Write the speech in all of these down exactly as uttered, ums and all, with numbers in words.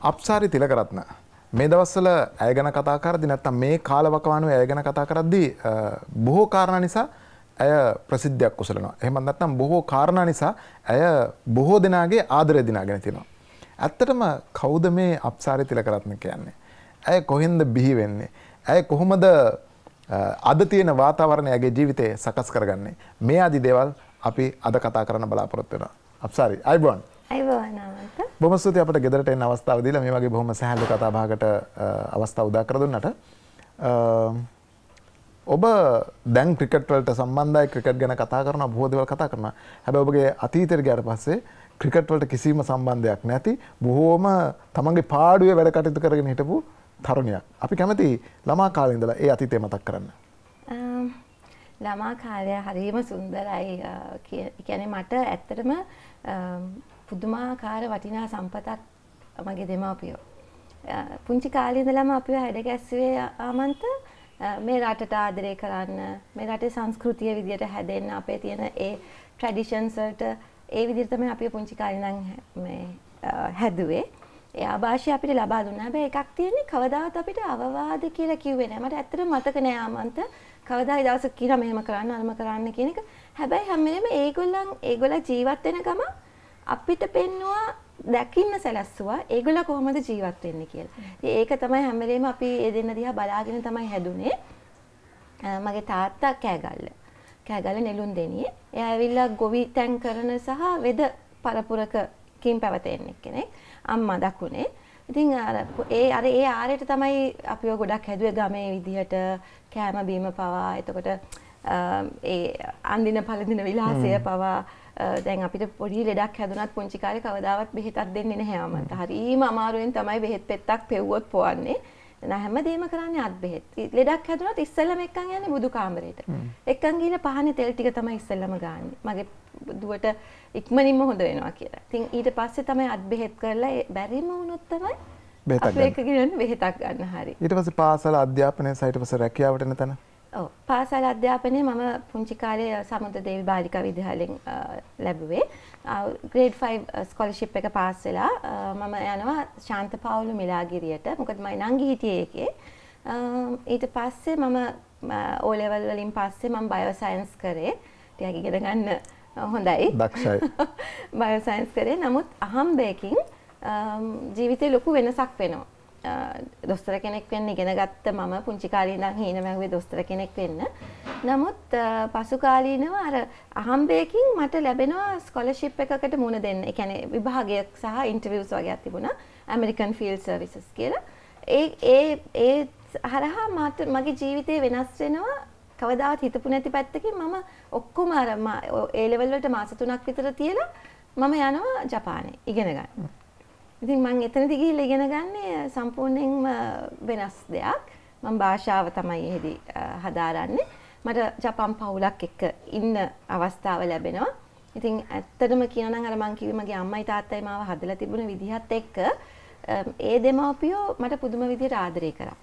අප්සාරි තිලකරත්න මේ දවස්වල ඇය ගැන කතා කරද්දී නැත්නම් මේ කාලවකවානුවේ ඇය ගැන කතා කරද්දී බොහෝ කාරණා නිසා ඇය ප්‍රසිද්ධියක් කුසලනවා. එහෙම නැත්නම් බොහෝ කාරණා නිසා ඇය බොහෝ දෙනාගේ ආදරය දිනාගෙන තිනවා. ඇත්තටම කවුද මේ අප්සාරි තිලකරත්න කියන්නේ? ඇය කොහෙන්ද බිහි වෙන්නේ? ඇය කොහොමද අද තියෙන වාතාවරණය ඇගේ ජීවිතේ සකස් කරගන්නේ? මේ ආදි දේවල් අපි අද කතා කරන්න බලාපොරොත්තු වෙනවා. අප්සාරි අයිබෝන්. අයිබෝන් ආමන්ත. බොහොම ස්තුතියි අපිට ගෙදරට එන්න අවස්ථාව දීලා මේ වගේ බොහොම සහැල්ලු කතා බහකට අවස්ථාව උදා කර දුන්නට. ඔබ දැන් ක්‍රිකට් වලට සම්බන්ධයි, ක්‍රිකට් ගැන කතා කරනවා, බොහෝ දේවල් කතා කරනවා. හැබැයි ඔබගේ අතීතයට ගියාට පස්සේ ක්‍රිකට් වලට කිසිම සම්බන්ධයක් නැති බොහෝම තමන්ගේ පාඩුවේ වැඩ කටයුතු කරගෙන හිටපු තරුණියක්. අපි කැමති ළමා කාලේ ඉඳලා ඒ අතීතය මතක් කරන්න. ළමා කාලය හරිම සුන්දරයි. කියන්නේ මට ඇත්තටම පුදුමාකාර වටිනා සම්පතක් මගේ දෙමාපියෝ. පුංචි කාලේ ඉඳලම අපිව හැඩ ගැස්සුවේ ආමන්ත මේ රටට ආදරය කරන්න, මේ රටේ සංස්කෘතිය විදියට හැදෙන්න, අපේ තියෙන ඒ ට්‍රැඩිෂන්ස් වලට ඒ විදිහට තමයි අපි පුංචි කාලේ ඉඳන් මේ හැදුවේ. ඒ ආభాෂය අපිට ලබා දුන්නා. හැබැයි එකක් තියෙන්නේ කවදාවත් අපිට අවවාද කියලා කිව්වේ නෑ. මට ඇත්තටම මතක නෑ ආමන්ත කවදා හරි දවසක කියලා මෙහෙම කරන්න අරම කරන්න කියන එක. හැබැයි හැම වෙලේම ඒගොල්ලන් ඒගොල්ලෝ ජීවත් වෙන ගම අපිට පෙන්නවා දැකින්න සැලැස්සුවා ඒගොල්ලෝ කොහොමද ජීවත් වෙන්නේ කියලා. ඉතින් ඒක තමයි හැම වෙලේම අපි ඒ දෙන්න දිහා බලාගෙන තමයි හැදුනේ. මගේ තාත්තා කෑගල්ල. කෑගල්ල නෙළුම් දෙනියේ. එයා ඇවිල්ලා ගොවි තැන් කරන සහ වෙද පරපුරකකින් පැවතෙන්නේ කෙනෙක්. අම්මා දකුණේ. ඉතින් අර ඒ අර ඒ ආරයට තමයි අපිව ගොඩක් හැදුවේ ගමේ විදිහට කෑම බීම පවා. එතකොට ඒ අන්දින පළඳින විලාසය පවා. දැන් අපිට පොඩි ලෙඩක් හැදුනත් පුංචි කාලේ කවදාවත් බෙහෙතක් දෙන්නේ නැහැ අම්මට. හරිම අමාරුවෙන් තමයි බෙහෙත් පෙත්තක් පෙව්වොත් පොවන්නේ. දැන් හැමදේම කරන්නේ අත් බෙහෙත්. ලෙඩක් හැදුනත් ඉස්සෙල්ලම එක්කන් යන්නේ බුදු කාමරේට. එක්කන් ගිහලා පහනේ තෙල් ටික තමයි ඉස්සෙල්ලම ගාන්නේ. මගේ දුවට ඉක්මනින්ම හොඳ වෙනවා කියලා. ඉතින් ඊට පස්සේ තමයි අත් බෙහෙත් කරලා බැරිම වුණොත් තමයි බෙහෙතක් ගන්න. අපි එක ගිහින් බෙහෙතක් ගන්න හරි. ඊට පස්සේ පාසල අධ්‍යාපනය සහ ඊට පස්සේ රැකියාවට යන තැන. ඔව් පාසල් අධ්‍යාපනය මම පුංචි කාලේ සමුද්‍රදේවි බාලිකා විද්‍යාලයෙන් ලැබුවේ. ග්‍රේඩ් ෆයිව් ස්කෝලර්ෂිප් එක පාස් වෙලා මම යනවා ශාන්ත පවුලු මිලාගිරියට. මොකද මම නංගි හිටියේ ඒකේ. ඊට පස්සේ මම ඕ ලෙවල් වලින් පස්සේ මම බයෝ සයන්ස් කරේ. ටිකක් ඉගෙන ගන්න හොඳයි. දක්ෂයි. බයෝ සයන්ස් කරේ. නමුත් අහම්බයකින් ජීවිතේ ලොකු වෙනසක් වෙනවා. දොස්තර කෙනෙක් වෙන්න ඉගෙන ගත්ත මම පුංචි කාලේ ඉඳන් හීන මැහුවේ දොස්තර කෙනෙක් වෙන්න. නමුත් පසු කාලීනව අර අහම්බයකින් මට ලැබෙනවා ස්කෝලර්ෂිප් එකකට මුණ දෙන්න. ඒ කියන්නේ විභාගයක් සහ ඉන්ටර්විව්ස් වගේක් තිබුණා. ඇමරිකන් ෆීල්ඩ් සර්විසස් කියලා. ඒ ඒ ඒ හරහා මට මගේ ජීවිතේ වෙනස් වෙනවා. කවදාවත් හිතපු නැති පැත්තකින් මම ඔක්කොම අර ඒ ලෙවල් වලට මාස තුනක් විතර තියලා මම යනවා ජපානයේ ඉගෙන ගන්න. ඉතින් මම එතනදි ගිහිල්ලා ඉගෙන ගන්නේ සම්පූර්ණයෙන්ම වෙනස් දෙයක්. මම භාෂාව තමයි එහෙදි හදාරන්නේ. මට ජපාන් පවුලක් එක්ක ඉන්න අවස්ථාව ලැබෙනවා. ඉතින් ඇත්තටම කියනවා නම් අර මම කිව්වේ මගේ අම්මයි තාත්තයි මාව හදලා තිබුණ විදිහත් එක්ක ඒ දෙමාපියෝ මට පුදුම විදිහට ආදරය කරා.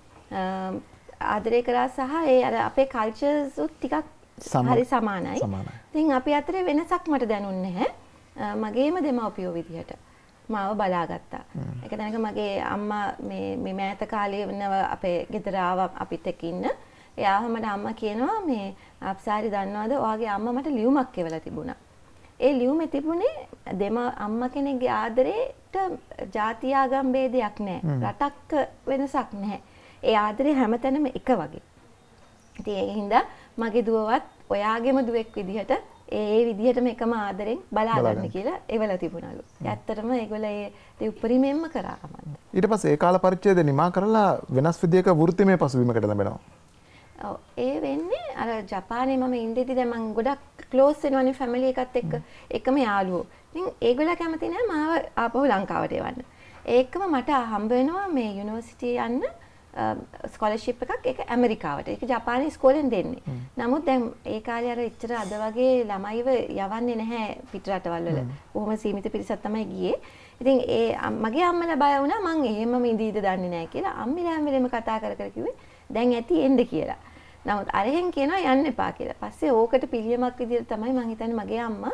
ආදරය කරා සහ ඒ අර අපේ කල්චර්ස් උත් ටිකක් හරි සමානයි. ඉතින් අපි අතරේ වෙනසක් මට දැනුන්නේ නැහැ. මගේම දෙමාපියෝ විදිහට. මාව බලාගත්තා. ඒක දැනක මගේ අම්මා මේ මේ මෑත කාලේ වෙනව අපේ ගෙදර ආවා අපිත් එක්ක ඉන්න. එයාව මට අම්මා කියනවා මේ අප්සාරි දන්නවද ඔයාගේ අම්මා මට ලියුමක් එවලා තිබුණා. ඒ ලියුමේ තිබුණේ දෙම අම්මා කෙනෙක්ගේ ආදරේට ජාති ආගම් ભેදයක් නැහැ. රටක් වෙනසක් නැහැ. ඒ ආදරේ හැමතැනම එක වගේ. ඉතින් ඒ හින්දා මගේ දුවවත් ඔයාගේම දුවෙක් විදිහට ඒ විදිහටම එකම ආදරෙන් බලාගන්න කියලා එවලා තිබුණලු. ඇත්තටම ඒගොල්ලෝ ඒ උපරිමයෙන්ම කරා අමන්ද. ඊට පස්සේ ඒ කාල පරිච්ඡේදය නිමා කරලා වෙනස් විදියක වෘත්තිමය පසුබිමකට ලැබෙනවා. ඔව් ඒ වෙන්නේ අර ජපානයේ මම ඉඳිද්දි දැන් මම ගොඩක් ක්ලෝස් වෙනවනේ ෆැමිලි එකත් එක්ක. එකම යාළුවෝ. ඉතින් ඒගොල්ලෝ කැමති නෑ මාව ආපහු ලංකාවට එවන්න. ඒකම මට හම්බ වෙනවා මේ යුනිවර්සිටි යන්න ස්කෝලර්ෂිප් එකක් ඒක ඇමරිකාවට. ඒක ජපානයේ ඉස්කෝලෙන් දෙන්නේ. නමුත් දැන් ඒ කාලේ අර ඉච්චර අද වගේ ළමයිව යවන්නේ නැහැ පිට රටවල් වල. කොහොම සීමිත පිරිසක් තමයි ගියේ. ඉතින් ඒ මගේ අම්මලා බය වුණා මං එහෙමම ඉඳීද දන්නේ නැහැ කියලා. අම්මිලා හැම වෙලෙම කතා කර කර කිව්වේ දැන් ඇති එන්න කියලා. නමුත් අරහෙන් කියනවා යන්න එපා කියලා. පස්සේ ඕකට පිළියමක් විදිහට තමයි මං හිතන්නේ මගේ අම්මා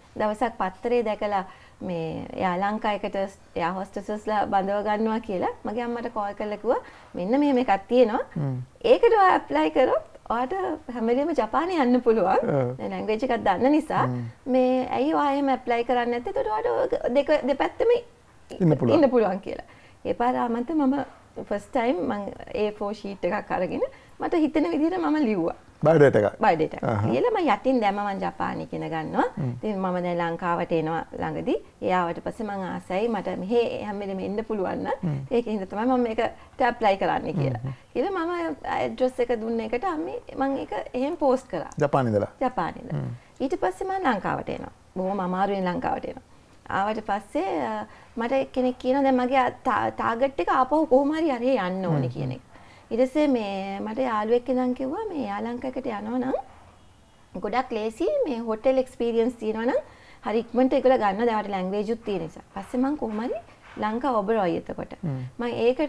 දවසක් පත්තරේ දැකලා මේ එයා ලංකාවකට එයා හොස්ටසස්ලා බඳව ගන්නවා කියලා මගේ අම්මට කෝල් කරලා කිව්වා මෙන්න මෙහෙම එකක් තියෙනවා. ඒකට ඔයා ඇප්ලයි කරොත් ඔයාට හැම වෙලෙම ජපානේ යන්න පුළුවන්. දැන් ලැන්ග්වේජ් එකක් දන්න නිසා මේ ඇයි ඔයා එහෙම ඇප්ලයි කරන්නේ නැත්තේ? එතකොට ඔයාට දෙක දෙපැත්තම ඉන්න පුළුවන්. ඉන්න පුළුවන් කියලා. ඒ පාර ආමන්ත මම ෆස්ට් ටයිම් මම ඒ ෆෝර් ෂීට් එකක් අරගෙන මට හිතෙන විදිහට මම ලිව්වා. බයෝඩේටා එක. බයෝඩේටා. ලියලා මම යටින් දැම්ම මම ජපානි ඉගෙන ගන්නවා. ඉතින් මම දැන් ලංකාවට එනවා ළඟදී. ඒ ආවට පස්සේ මම ආසයි මට මෙහෙ හැම වෙලෙම එන්න පුළුවන් නම් ඒකින්ද තමයි මම මේකට ඇප්ලයි කරන්න කියලා. කියලා මම ඇඩ්‍රස් එක දුන්න එකට අම්මේ මම ඒක එහෙම පෝස්ට් කරා. ජපානි ඉඳලා. ජපානි ඉඳලා. ඊට පස්සේ මම ලංකාවට එනවා. බොහොම අමාරුවෙන් ලංකාවට එනවා. ආවට පස්සේ මට කෙනෙක් කියනවා දැන් මගේ ටාගට් එක ආපහු කොහොම හරි අරේ යන්න ඕනේ කියන එක. ඊට පස්සේ මේ මට යාළුවෙක් ඉඳන් කිව්වා මේ යාලංකකට යනවා නම් ගොඩක් ලේසි මේ හොටෙල් එක්ස්පීරියන්ස් තියෙනවා නම් හරි ඉක්මනට ඒකල ගන්න දැන් ලැන්ග්වේජ් උත් තියෙන නිසා. පස්සේ මම කොහොම හරි ලංකා ඔබරොයි එතකොට. මම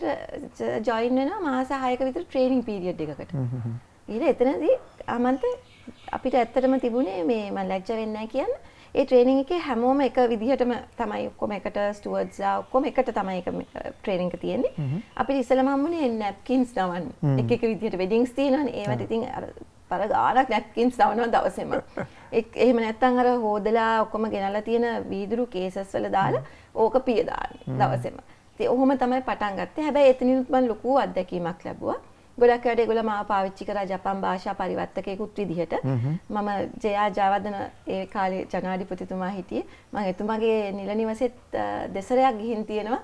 ඒකට ජොයින් වෙනවා මාස හයක විතර ට්‍රේනින් පීරියඩ් එකකට. ඊට එතනදී අමන්ත අපිට ඇත්තටම තිබුණේ මේ මම ලැජ්ජ වෙන්නේ නැහැ කියන්නේ ඒ ට්‍රේනින් එකේ හැමෝම එක විදිහටම තමයි ඔක්කොම එකට ස්ටුවර්ඩ්ස්ලා ඔක්කොම එකට තමයි ඒක ට්‍රේනින් එක තියෙන්නේ. අපිට ඉස්සෙල්ලාම හම්බුනේ නැප්කින්ස් නවන්න. එක එක විදිහට වෙඩින්ග්ස් තියෙනවානේ. ඒවට ඉතින් අර පර ගානක් නැප්කින්ස් නවනවා දවසේම. එහෙම නැත්නම් අර හොදලා ඔක්කොම ගෙනල්ලා තියෙන වීදුරු කේසස් වල දාලා ඕක පිය දාන්නේ දවසේම. ඉතින් ඔහොම තමයි පටන් ගත්තේ. හැබැයි එතනිනුත් මම ලොකු අත්දැකීමක් ලැබුවා. ගොඩක් වෙලාවට ඒගොල්ලෝ මාව පාවිච්චි කරා ජපාන් භාෂා පරිවර්තකයෙකුත් විදිහට. මම ජයා ජයවර්ධන ඒ කාලේ ජනාධිපතිතුමා හිටියේ. මම එතුමාගේ නිල නිවසෙත් දෙසරයක් ගිහින් තියෙනවා.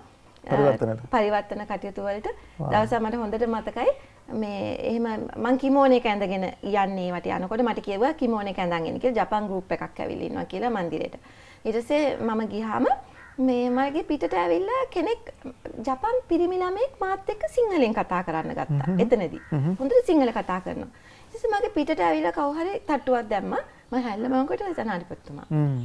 පරිවර්තන කටයුතු වලට. දවසක් මට හොඳට මතකයි මේ එහෙම මං කිමෝන එක ඇඳගෙන යන්නේ වට යනකොට මට කිව්වා කිමෝන එක ඇඳන් එන්න කියලා ජපාන් ගෲප් එකක් ඇවිල්ලා ඉන්නවා කියලා මන්දිරේට. ඊට පස්සේ මම ගියාම මේ මගේ පිටට ඇවිල්ලා කෙනෙක් ජපාන් පිරිමි ළමෙක් මාත් එක්ක සිංහලෙන් කතා කරන්න ගත්තා. එතනදී. හොඳට සිංහල කතා කරනවා. ඊට පස්සේ මගේ පිටට ඇවිල්ලා කවු හරි තට්ටුවක් දැම්මා. මම හැල්ල මංකොට ජනාධිපතිතුමා.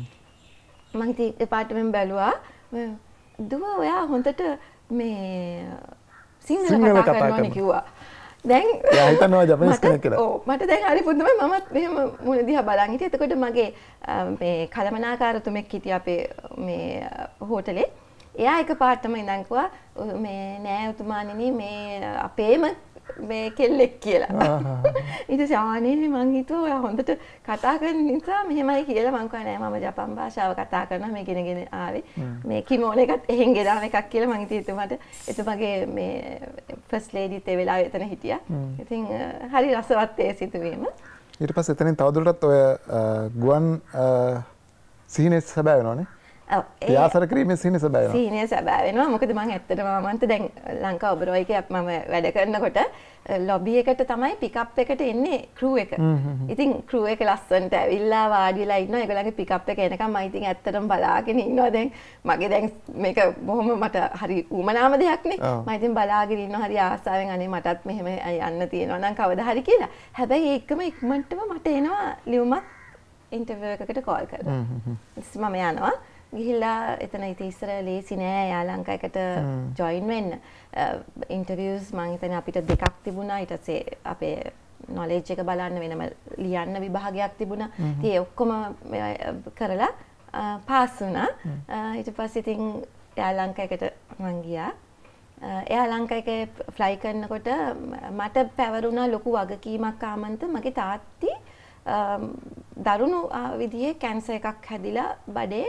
මම ඉතින් දෙපාර්තමෙන්ට් බැලුවා. දුව ඔයා හොඳට මේ සිංහල කතා කරනවා කිව්වා. දැන් එයා හිතනවා ජපනීස් කෙනෙක් කියලා. ඔව් මට දැන් හරි පුදුමයි මමත් මෙහෙම මුණ දිහා බලන් හිටියේ. එතකොට මගේ මේ කළමනාකාරතුමෙක් හිටියා අපේ මේ හෝටලේ. එයා එකපාරටම ඉඳන් කිව්වා මේ නෑ උතුමාණෙනි මේ අපේම මේ කෙල්ලෙක් කියලා. ඊට පස්සේ ආනේ මං හිතුවා ඔයා හොඳට කතා කරන නිසා මෙහෙමයි කියලා මං කිව්වා නෑ මම ජපාන් භාෂාව කතා කරනවා මේ කෙනගෙන ආවේ. මේ කිමෝන එකත් එහෙන් ගෙනාව එකක් කියලා මං හිතුවේ එතුමාට එතුමාගේ මේ ෆස්ට් ලේඩිත් ඒ වෙලාවේ එතන හිටියා. ඉතින් හරි රසවත් ඒ සිතුවීම. ඊට පස්සේ එතනින් තවදුරටත් ඔය ගුවන් සීනේ සැබෑ වෙනවනේ. ඔව් ඒ ආසර ක්‍රීමේ සීනේ සැබෑ වෙනවා. සීනේ සැබෑ වෙනවා. මොකද මම ඇත්තටම මමන්ට දැන් ලංකා ඔබරොයි එකේ මම වැඩ කරනකොට ලොබි එකට තමයි පිකප් එකට එන්නේ ක්‍රූ එක. ඉතින් ක්‍රූ එක ලස්සනට ඇවිල්ලා වාඩි වෙලා ඉන්නවා. ඒගොල්ලන්ගේ පිකප් එක එනකම් මම ඉතින් ඇත්තටම බලාගෙන ඉන්නවා. දැන් මගේ දැන් මේක බොහොම මට හරි උමනාම දෙයක් නේ. මම ඉතින් බලාගෙන ඉන්නවා හරි ආසාවෙන් අනේ මටත් මෙහෙම යන්න තියෙනවා නම් කවදා හරි කියලා. හැබැයි ඒකම ඉක්මනටම මට එනවා ලියුමක් ඉන්ටර්විව් එකකට කෝල් කරලා. මම යනවා. ගිහිල්ලා එතන ඉතින් ඉස්සර ලේසි නෑ යා ලංකාවකට ජොයින් වෙන්න. ඉන්ටර්විව්ස් මම හිතන්නේ අපිට දෙකක් තිබුණා. ඊට පස්සේ අපේ නොලෙජ් එක බලන්න වෙනම ලියන්න විභාගයක් තිබුණා. ඉතින් ඒ ඔක්කොම කරලා පාස් වුණා. ඊට පස්සේ ඉතින් යා ලංකාවකට මං ගියා. එයා ලංකාවේ ෆ්ලයි කරනකොට මට පැවරුණා ලොකු වගකීමක් ආමන්ත මගේ තාත්ති දරුණු විදිහේ කැන්සර් එකක් හැදිලා බඩේ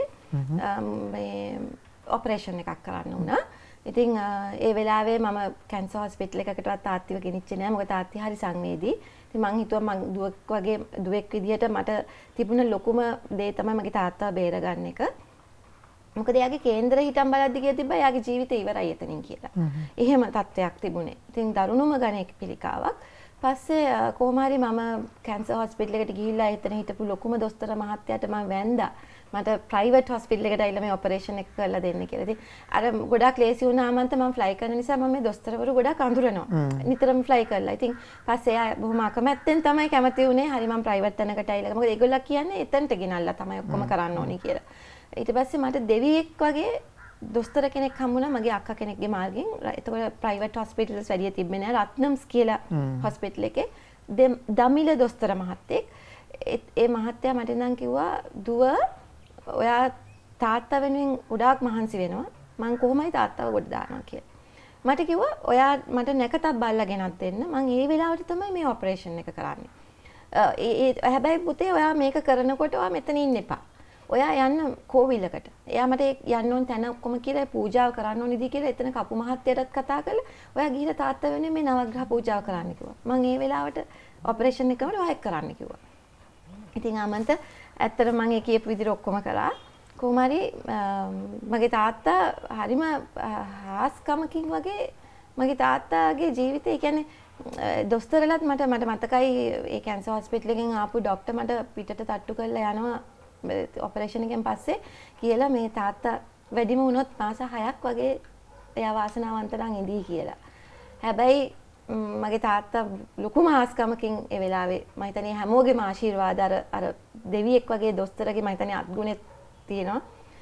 මේ ඔපරේෂන් එකක් කරන්න වුණා. ඉතින් ඒ වෙලාවේ මම කැන්සර් හොස්පිටල් එකකටවත් තාත්තිව ගෙනිච්චේ නෑ. මොකද තාත්ති හරි සංවේදී. ඉතින් මං හිතුවා මං දුවක් වගේ දුවෙක් විදිහට මට තිබුණ ලොකුම දේ තමයි මගේ තාත්තාව බේරගන්න එක. මොකද එයාගේ කේන්දර හිටන් බලද්දි කිය තිබ්බා එයාගේ ජීවිතේ ඉවරයි එතනින් කියලා. එහෙම තත්ත්වයක් තිබුණේ. ඉතින් දරුණුම ගණේ පිළිකාවක්. පස්සේ කොහොම හරි මම කැන්සර් හොස්පිටල් එකට ගිහිල්ලා එතන හිටපු ලොකුම දොස්තර මහත්තයාට මම වැන්දා. මට ප්‍රයිවට් හොස්පිටල් එකට ඇවිල්ලා මේ ඔපරේෂන් එක කරලා දෙන්න කියලා. ඉතින් අර ගොඩක් ලේසි වුණාම මම ෆ්ලයි කරන නිසා මම මේ දොස්තරවරු ගොඩක් අඳුරනවා. නිතරම ෆ්ලයි කරලා. ඉතින් පස්සේ එයා බොහොම අකමැත්තෙන් තමයි කැමති වුණේ. හරි මම ප්‍රයිවට් තැනකට ඇවිල්ලා. මොකද ඒගොල්ලෝ කියන්නේ එතනට ගෙනල්ලා තමයි ඔක්කොම කරන්න ඕනි කියලා. ඊට පස්සේ මට දෙවියෙක් වගේ දොස්තර කෙනෙක් හම්බුණා මගේ අක්කා කෙනෙක්ගේ මාර්ගෙන්. එතකොට ප්‍රයිවට් හොස්පිටල්ස් වැඩිය තිබ්බේ නෑ. රත්නම්ස් කියලා හොස්පිටල් එකේ දමිල දොස්තර මහත්තයෙක්. ඒ මහත්තයා මට නම් කිව්වා දුව ඔයා තාත්තා වෙනුවෙන් ගොඩාක් මහන්සි වෙනවා. මං කොහොමයි තාත්තව ගොඩ දානවා කියලා. මට කිව්වා ඔයා මට නැකතක් බල්ලා ගෙනත් දෙන්න. මං ඒ වෙලාවට තමයි මේ ඔපරේෂන් එක කරන්නේ. ඒ හැබැයි පුතේ ඔයා මේක කරනකොට ඔයා මෙතන ඉන්න එපා. ඔයා යන්න කෝවිලකට. එයා මට යන්න ඕන තැන ඔක්කොම කියලා පූජාව කරන්න ඕනිදී කියලා එතන කපු මහත්තයාටත් කතා කරලා ඔයා ගිහිල්ලා තාත්තා වෙනුවෙන් මේ නවග්‍රහ පූජාව කරන්න කිව්වා. මං ඒ වෙලාවට ඔපරේෂන් එකකට ඔයා කරන්න කිව්වා. ඉතින් ආමන්ත ඇත්තට මම ඒ කියපු විදිහට ඔක්කොම කළා. කොහොම හරි මගේ තාත්තා හරිම හාස්කමකින් වගේ මගේ තාත්තාගේ ජීවිතේ කියන්නේ දොස්තරලත් මට මට මතකයි ඒ කැන්සර් හොස්පිටල් එකෙන් ආපු ડોක්ටර් මට පිටට තට්ටු කරලා යනවා ඔපරේෂන් එකෙන් පස්සේ කියලා මේ තාත්තා වැඩිම වුණොත් මාස හයක් වගේ එයා වාසනාවන්ත නම් ඉඳී කියලා. හැබැයි මගේ තාත්තා ලොකුම ආස්කමකින් ඒ වෙලාවේ මම හිතන්නේ හැමෝගේම ආශිර්වාද අර අර දෙවියෙක් වගේ දොස්තරගේ මම හිතන්නේ අත්ගුණෙත් තියෙනවා.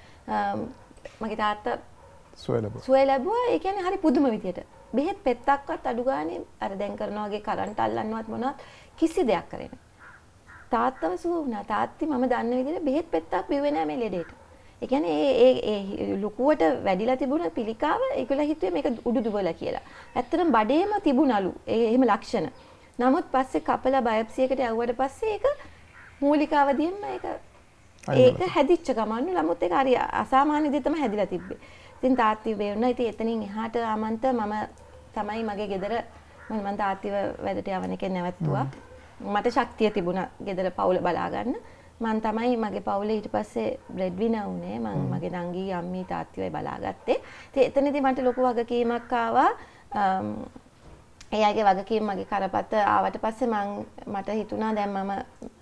මගේ තාත්තා සුවය ලැබුවා. සුවය ලැබුවා. ඒ කියන්නේ හරි පුදුම විදියට. බෙහෙත් පෙත්තක්වත් අඩු ගානේ අර දැන් කරනවා වගේ කරන්ට් අල්ලන්නවත් මොනවත් කිසි දෙයක් කරේ නැහැ. තාත්තව සුව වුණා. තාත්ති මම දන්න විදිහට බෙහෙත් පෙත්තක් බිව්වේ නැහැ මේ ලෙඩේට. ඒ කියන්නේ ඒ ඒ ඒ ලුකුවට වැඩිලා තිබුණ පිළිකාව ඒගොල්ලෝ හිතුවේ මේක උඩු දුවලා කියලා. ඇත්තටම බඩේම තිබුණලු ඒ එහෙම ලක්ෂණ. නමුත් පස්සේ කපලා බයොප්සි එකට යවුවට පස්සේ ඒක මූලික අවදියෙන්ම ඒක ඒක හැදිච්ච ගමන් නමුත් ඒක හරි අසාමාන්‍ය විදිහට තමයි හැදිලා තිබ්බේ. ඉතින් තාත්ති වෙන්න ඉතින් එතනින් එහාට ආමන්ත මම තමයි මගේ ගෙදර මම තාත්තිව වැඩට යවන එකේ නැවැත්තුවා. මට ශක්තිය තිබුණා ගෙදර පවුල බලා ගන්න. මම තමයි මගේ පවුලේ ඊට පස්සේ බ්‍රෙඩ් විනර් වුණේ. මම මගේ නංගි අම්මි තාත්තිවයි බලාගත්තේ. ඉතින් එතනදී මට ලොකු වගකීමක් ආවා. එයාගේ වගකීම මගේ කරපත ආවට පස්සේ මම මට හිතුණා දැන් මම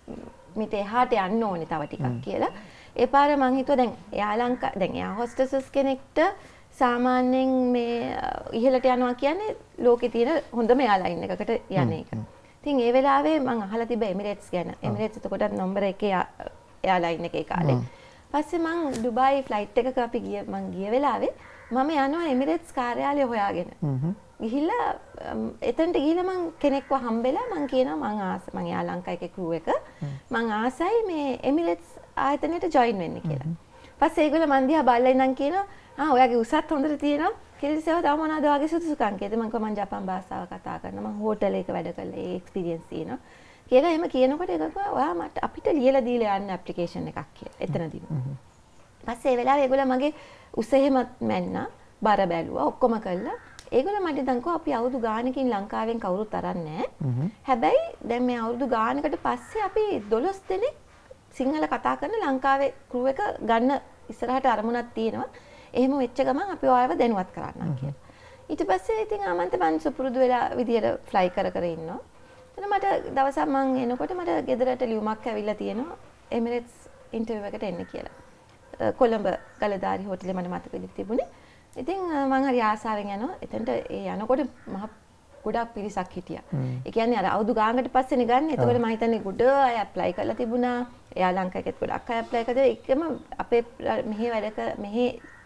මිට එහාට යන්න ඕනේ තව ටිකක් කියලා. ඒ පාර මං හිතුවා දැන් එයා ලංකා දැන් එයා හොස්ටසස් කෙනෙක්ට සාමාන්‍යයෙන් මේ ඉහළට යනවා කියන්නේ ලෝකේ තියෙන හොඳම එයාලයින් එකකට යන එක. ඉතින් ඒ වෙලාවේ මං අහලා තිබ්බ එමිරේට්ස් ගැන. එමිරේට්ස් එතකොට නම්බර එකේ එයාලයින් එකේ කාලේ. පස්සේ මං ඩුබායි ෆ්ලයිට් එකක අපි ගිය මං ගිය වෙලාවේ මම යනවා එමිරේට්ස් කාර්යාලය හොයාගෙන. ගිහිල්ලා එතනට ගිහිල්ලා මං කෙනෙක්ව හම්බෙලා මං කියනවා මං ආස මං යා ලංකා එකේ ක්‍රූ එක මං ආසයි මේ එමිරේට්ස් ආයතනයට ජොයින් වෙන්න කියලා. පස්සේ ඒගොල්ලෝ මන් දිහා බලලා ඉඳන් කියනවා ආ ඔයාගේ උසත් හොඳට තියෙනවා කියලා සේව තව මොනවද වගේ සුදුසුකම් කියද මං කිව්වා මං ජපාන් භාෂාව කතා කරනවා මං හෝටල් එකක වැඩ කළා ඒ එක්ස්පීරියන්ස් තියෙනවා කියලා එහෙම කියනකොට ඒක කිව්වා ඔයා මට අපිට ලියලා දීලා යන්න ඇප්ලිකේෂන් එකක් කියලා එතනදී. පස්සේ ඒ වෙලාවේ ඒගොල්ලෝ මගේ උස එහෙමත් මැන්නා බර බැලුවා ඔක්කොම කළා. ඒගොල්ලෝ මට දන්කෝ අපි අවුරුදු ගානකින් ලංකාවෙන් කවුරුත් අරන් නැහැ. හැබැයි දැන් මේ අවුරුදු ගානකට පස්සේ අපි දොළොස් දෙනෙක් සිංහල කතා කරන ලංකාවේ ක්‍රූ එක ගන්න ඉස්සරහට අරමුණක් තියෙනවා. එහෙම වෙච්ච ගමන් අපි ඔයාව දැනුවත් කරන්නම් කියලා. ඊට පස්සේ ඉතින් ආමන්ත මං සුපුරුදු වෙලා විදියට ෆ්ලයි කර කර ඉන්නවා. එතන මට දවසක් මං එනකොට මට ගෙදරට ලියුමක් ඇවිල්ලා තියෙනවා එමිරේට්ස් ඉන්ටර්විව් එකට එන්න කියලා. කොළඹ ගලදාරි හෝටලේ මට මතක විදිහට තිබුණේ. ඉතින් මං හරි ආසාවෙන් යනවා. එතනට ඒ යනකොට මහ ගොඩක් පිරිසක් හිටියා. ඒ කියන්නේ අර අවුරුදු ගානකට පස්සේනේ ගන්න. එතකොට මම හිතන්නේ ගොඩ අය ඇප්ලයි කරලා තිබුණා. එයා ලංකාවේත් ගොඩක් අය ඇප්ලයි කරලා ඒකම අපේ මෙහි වැඩ කර මෙහි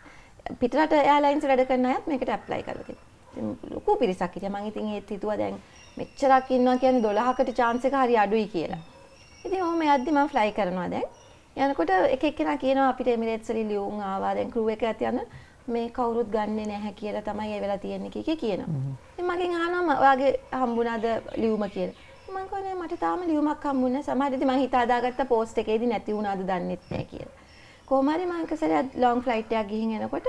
පිටරට එයාලයින්ස් වැඩ කරන අයත් මේකට ඇප්ලයි කරලා තිබුණා. ලොකු පිරිසක් හිටියා. මම ඉතින් ඒත් හිතුවා දැන් මෙච්චරක් ඉන්නවා කියන්නේ දොළහකට chance එක හරි අඩුයි කියලා. ඉතින් ඔහොම යද්දි මම ෆ්ලයි කරනවා දැන්. යනකොට එක එක්කෙනා කියනවා අපිට එමිරේට්ස් වලින් ලියුම් ආවා දැන් ක්‍රූ එක ඇත යන මේ කවුරුත් ගන්නෙ නැහැ කියලා තමයි ඒ වෙලා තියෙන්නේ කී කියනවා. ඉතින් මගෙන් අහනවා ඔයාගේ හම්බුණාද ලියුම කියලා. මම කියන්නේ මට තාම ලියුමක් හම්බුනේ නැහැ. සමහර විට මම හිතා දාගත්ත පෝස්ට් එකේදී නැති වුණාද දන්නෙත් නැහැ කියලා. කොහොම හරි මම එකසරයක් ලොන්ග් ෆ්ලයිට් එකක් ගිහින් එනකොට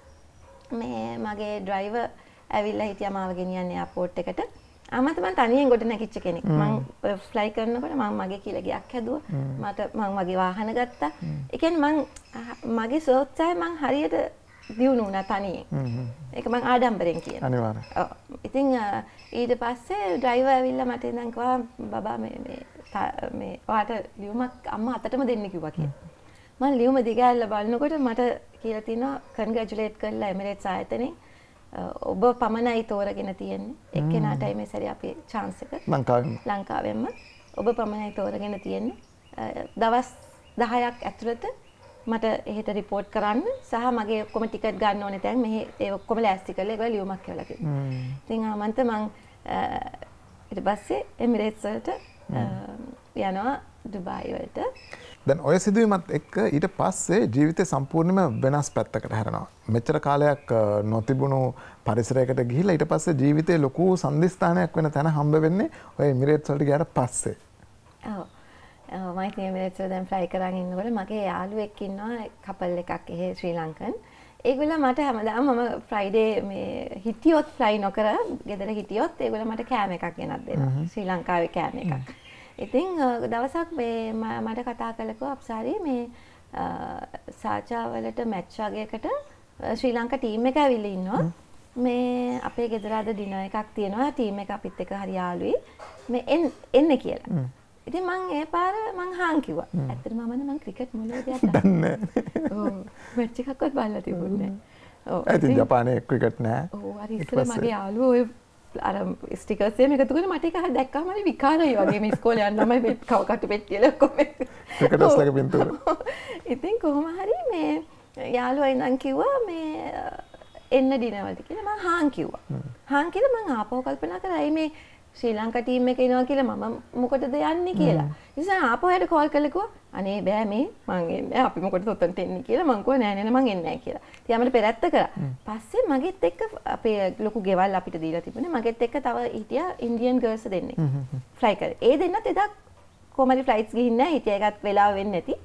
මේ මගේ ඩ්‍රයිවර් ඇවිල්ලා හිටියා මාව ගෙනියන්න එයාපෝට් එකට. ආමත් මම තනියෙන් ගොඩ නැගිච්ච කෙනෙක්. මම ෆ්ලයි කරනකොට මම මගේ කියලා ගයක් හැදුවා. මට මම මගේ වාහන ගත්තා. ඒ කියන්නේ මම මගේ සෝත්සාය මම හරියට දියුණු වුණා තනියෙන්. ඒක මම ආඩම්බරෙන් කියනවා. අනිවාර්යයෙන්. ඔව්. ඉතින් ඊට පස්සේ ඩ්‍රයිවර් ඇවිල්ලා මට ඉඳන් කිව්වා බබා මේ මේ මේ ඔයාට ලියුමක් අම්මා අතටම දෙන්න කිව්වා කියලා. මම ලියුම දිගහැරලා බලනකොට මට කියලා තියෙනවා කන්ග්‍රැචුලේට් කරලා එමිරේට්ස් ආයතනයේ ඔබ පමණයි තෝරගෙන තියෙන්නේ. එක්කෙනාටයි මේ සැරේ අපේ chance එක. ලංකාවෙම. ලංකාවෙම ඔබ පමණයි තෝරගෙන තියෙන්නේ. දවස් දහයක් ඇතුළත මට එහෙට රිපෝට් කරන්න සහ මගේ ඔක්කොම ටිකට් ගන්න ඕනේ දැන් මෙහි ඒ ඔක්කොම ලෑස්ති කරලා ඒගොල්ලෝ ලියුමක් කියලා කිව්වා. ඉතින් ආමන්ත මං ඊට පස්සේ එමිරේට්ස් වලට යනවා ඩුබායි වලට. දැන් ඔය සිදුවීමත් එක්ක ඊට පස්සේ ජීවිතේ සම්පූර්ණයෙන්ම වෙනස් පැත්තකට හැරෙනවා. මෙච්චර කාලයක් නොතිබුණු පරිසරයකට ගිහිල්ලා ඊට පස්සේ ජීවිතේ ලොකු සම්දිස්ථානයක් වෙන තැන හම්බ වෙන්නේ ඔය එමිරේට්ස් වලට ගියාට පස්සේ. ඔව්. මම ඉතින් එමිරේට්ස් වල දැන් ෆ්ලයි කරන් ඉන්නකොට මගේ යාළුවෙක් ඉන්නවා කපල් එකක් එහෙ ශ්‍රී ලංකන්. ඒගොල්ලෝ මට හැමදාම මම ෆ්‍රයිඩේ මේ හිටියොත් ෆ්ලයි නොකර ගෙදර හිටියොත් ඒගොල්ලෝ මට කෑම එකක් ගෙනත් දෙනවා. ශ්‍රී ලංකාවේ කෑම එකක්. ඉතින් දවසක් මේ මට කතා කළකෝ අප්සාරි මේ සාචා වලට මැච් වගේකට ශ්‍රී ලංකා ටීම් එක ඇවිල්ලා ඉන්නවා. මේ අපේ ගෙදර අද ඩිනර් එකක් තියෙනවා. ටීම් එක අපිත් එක්ක හරි යාළුයි. මේ එන්න කියලා. ඉතින් මං ඒ පාර මං හාන් කිව්වා. ඇත්තටම මම මං ක්‍රිකට් මොළේ දෙයක් දන්නේ නැහැ. ඔව්. මැච් එකක්වත් බලලා තිබුණේ නැහැ. ඔව්. ඉතින් ජපානයේ ක්‍රිකට් නැහැ. ඔව් හරි ඉස්සර මගේ යාළුවෝ ඔය අර ස්ටිකර්ස් එහෙම එකතු කරලා මට ඒක හරි දැක්කම හරි විකාරයි වගේ මේ ඉස්කෝලේ යන ළමයි මේ කව කටු පෙට්ටියල ඔක්කොම ක්‍රිකටර්ස්ලගේ පින්තූර. ඉතින් කොහොම හරි මේ යාළුවා ඉඳන් කිව්වා මේ එන්න ඩිනර් වලට කියලා මං හාන් කිව්වා. හාන් කියලා මං ආපහු කල්පනා කරා අයි මේ ශ්‍රී ලංකා ටීම් එකේ ඉනවා කියලා මම මොකටද යන්නේ කියලා. ඉතින් ආපහු යට කෝල් කළා කිව්වා අනේ බෑ මේ මං එන්නේ අපි මොකටද ඔතනට එන්නේ කියලා මං කිව්වා නෑ නෑ මං එන්නේ නෑ කියලා. ඉතින් අපිට පෙරත්ත කරා. පස්සේ මගෙත් එක්ක අපේ ලොකු ගෙවල් අපිට දීලා තිබුණේ. මගෙත් එක්ක තව හිටියා ඉන්දියන් ගර්ල්ස් දෙන්නෙක්. ෆ්ලයි කරේ. ඒ දෙන්නත් එදා කොහමරි ෆ්ලයිට්ස් ගිහින් නෑ. හිටියා එකත් වෙලාව වෙන්නේ නැති.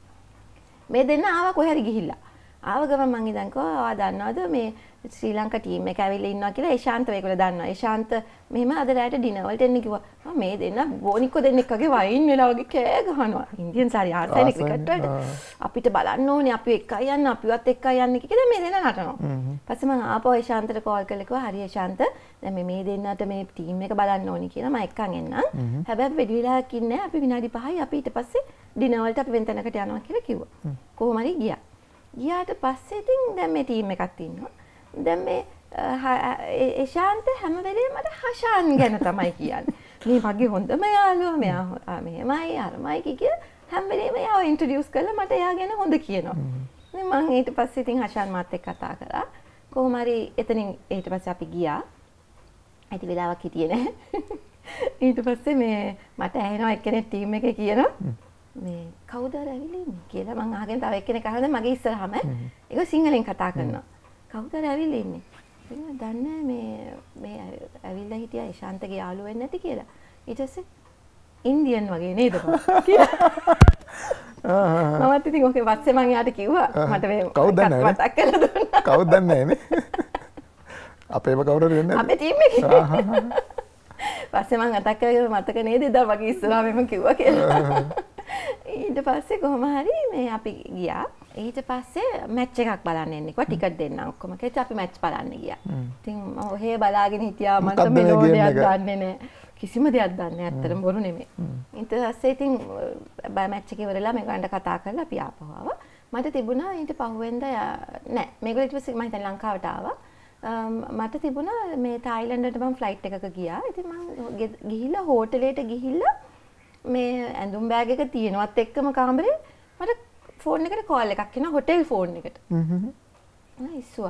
මේ දෙන්න ආවා කොහේ හරි ගිහිල්ලා. ආව ගමන් මං ඉඳන් කිව්වා ආ දන්නවද මේ ශ්‍රී ලංකා ටීම් එක ඇවිල්ලා ඉන්නවා කියලා ඒශාන්ත ඒගොල්ලෝ දන්නවා. ඒශාන්ත මෙහෙම අද රාට ඩිනර් වලට එන්න කිව්වා. මම මේ දෙන්න බෝනික්කෝ දෙන්නෙක් වගේ වයින් වෙලා වගේ කෑ ගහනවා. ඉන්දියන් සාරි ආසයිනේ ක්‍රිකට් වලට. අපිට බලන්න ඕනේ අපි එක්කයි යන්න අපිවත් එක්කයි යන්න කියලා මේ දෙන්න නටනවා. පස්සේ මම ආපහු ඒශාන්තට කෝල් කළා කිව්වා හරි ඒශාන්ත දැන් මේ මේ දෙන්නට මේ ටීම් එක බලන්න ඕනේ කියලා මම එක්කන් එන්නම්. හැබැයි වෙඩි වෙලාවක් ඉන්නේ අපි විනාඩි පහයි අපි ඊට පස්සේ ඩිනර් වලට අපි වෙන තැනකට යනවා කියලා කිව්වා. කොහොම හරි ගියා. ගියාට පස්සේ ඉතින් දැන් මේ ටීම් එකක් ඉන්නවා. දැන් මේ ඒශාන්ත හැම වෙලේම මට හෂාන් ගැන තමයි කියන්නේ. මේ මගේ හොඳම යාළුවා මෙයා මෙහෙමයි අරමයි කිය හැම වෙලේම එයාව ඉන්ට්‍රොඩියුස් කරලා මට එයා ගැන හොඳ කියනවා. ඉතින් මම ඊට පස්සේ ඉතින් හෂාන් මාත් එක්ක කතා කරා. කොහොම හරි එතනින් ඊට පස්සේ අපි ගියා. ඇති වෙලාවක් හිටියේ නැහැ. ඊට පස්සේ මේ මට ඇහෙනවා එක්කෙනෙක් ටීම් එකේ කියනවා මේ කවුද අර ඇවිල්ලා ඉන්නේ කියලා මං අහගෙන තව එක්කෙනෙක් අහනවා මගේ ඉස්සරහම ඒක සිංහලෙන් කතා කරනවා. කවුද අර ඇවිල්ලා ඉන්නේ? මම දන්නේ මේ මේ ඇවිල්ලා හිටියා ඒශාන්තගේ යාළුවෙක් වෙන්නේ නැති කියලා. ඊට පස්සේ ඉන්දියන් වගේ නේද කියලා. මමත් ඉතින් ඔකේ පස්සේ මං යාට කිව්වා මට මේ කවුද දන්නේ මතක් කරලා දුන්නා. කවුද දන්නේ නේ? අපේම කවුරුද වෙන්නේ? අපේ ටීම් එකේ. පස්සේ මං අතක් කරගෙන මතක නේද එදා වගේ ඉස්සරහම කිව්වා කියලා. ඊට පස්සේ කොහොම හරි මේ අපි ගියා. ඊට පස්සේ මැච් එකක් බලන්න එන්නේ. කොහොම ටිකට් දෙන්න ඔක්කොම. ඒත් අපි මැච් බලන්න ගියා. ඉතින් මම ඔහේ බලාගෙන හිටියා මට මෙලෝඩියක් දන්නේ නැහැ. කිසිම දෙයක් දන්නේ නැහැ. ඇත්තටම බොරු නෙමෙයි. ඊට පස්සේ ඉතින් බය මැච් එක ඉවරලා මේගොල්ලන්ට කතා කරලා අපි ආපහු ආවා. මට තිබුණා ඊට පහුවෙන්ද නෑ මේගොල්ලෝ ඊට පස්සේ මම හිතන්නේ ලංකාවට ආවා. මට තිබුණා මේ තායිලන්ඩයට මම ෆ්ලයිට් එකක ගියා. ඉතින් මම ගිහිල්ලා හෝටලේට ගිහිල්ලා මේ ඇඳුම් බෑග් එක තියෙනවත් එක්කම කාමරේ මට ෆෝන් එකට කෝල් එකක් එනවා හොටෙල් ෆෝන් එකට. හ්ම් හ්ම්. ඉස්සුවා.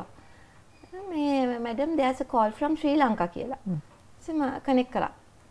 මේ madam there's a call from Sri Lanka කියලා. ඉතින් මම කනෙක්ට් කරා.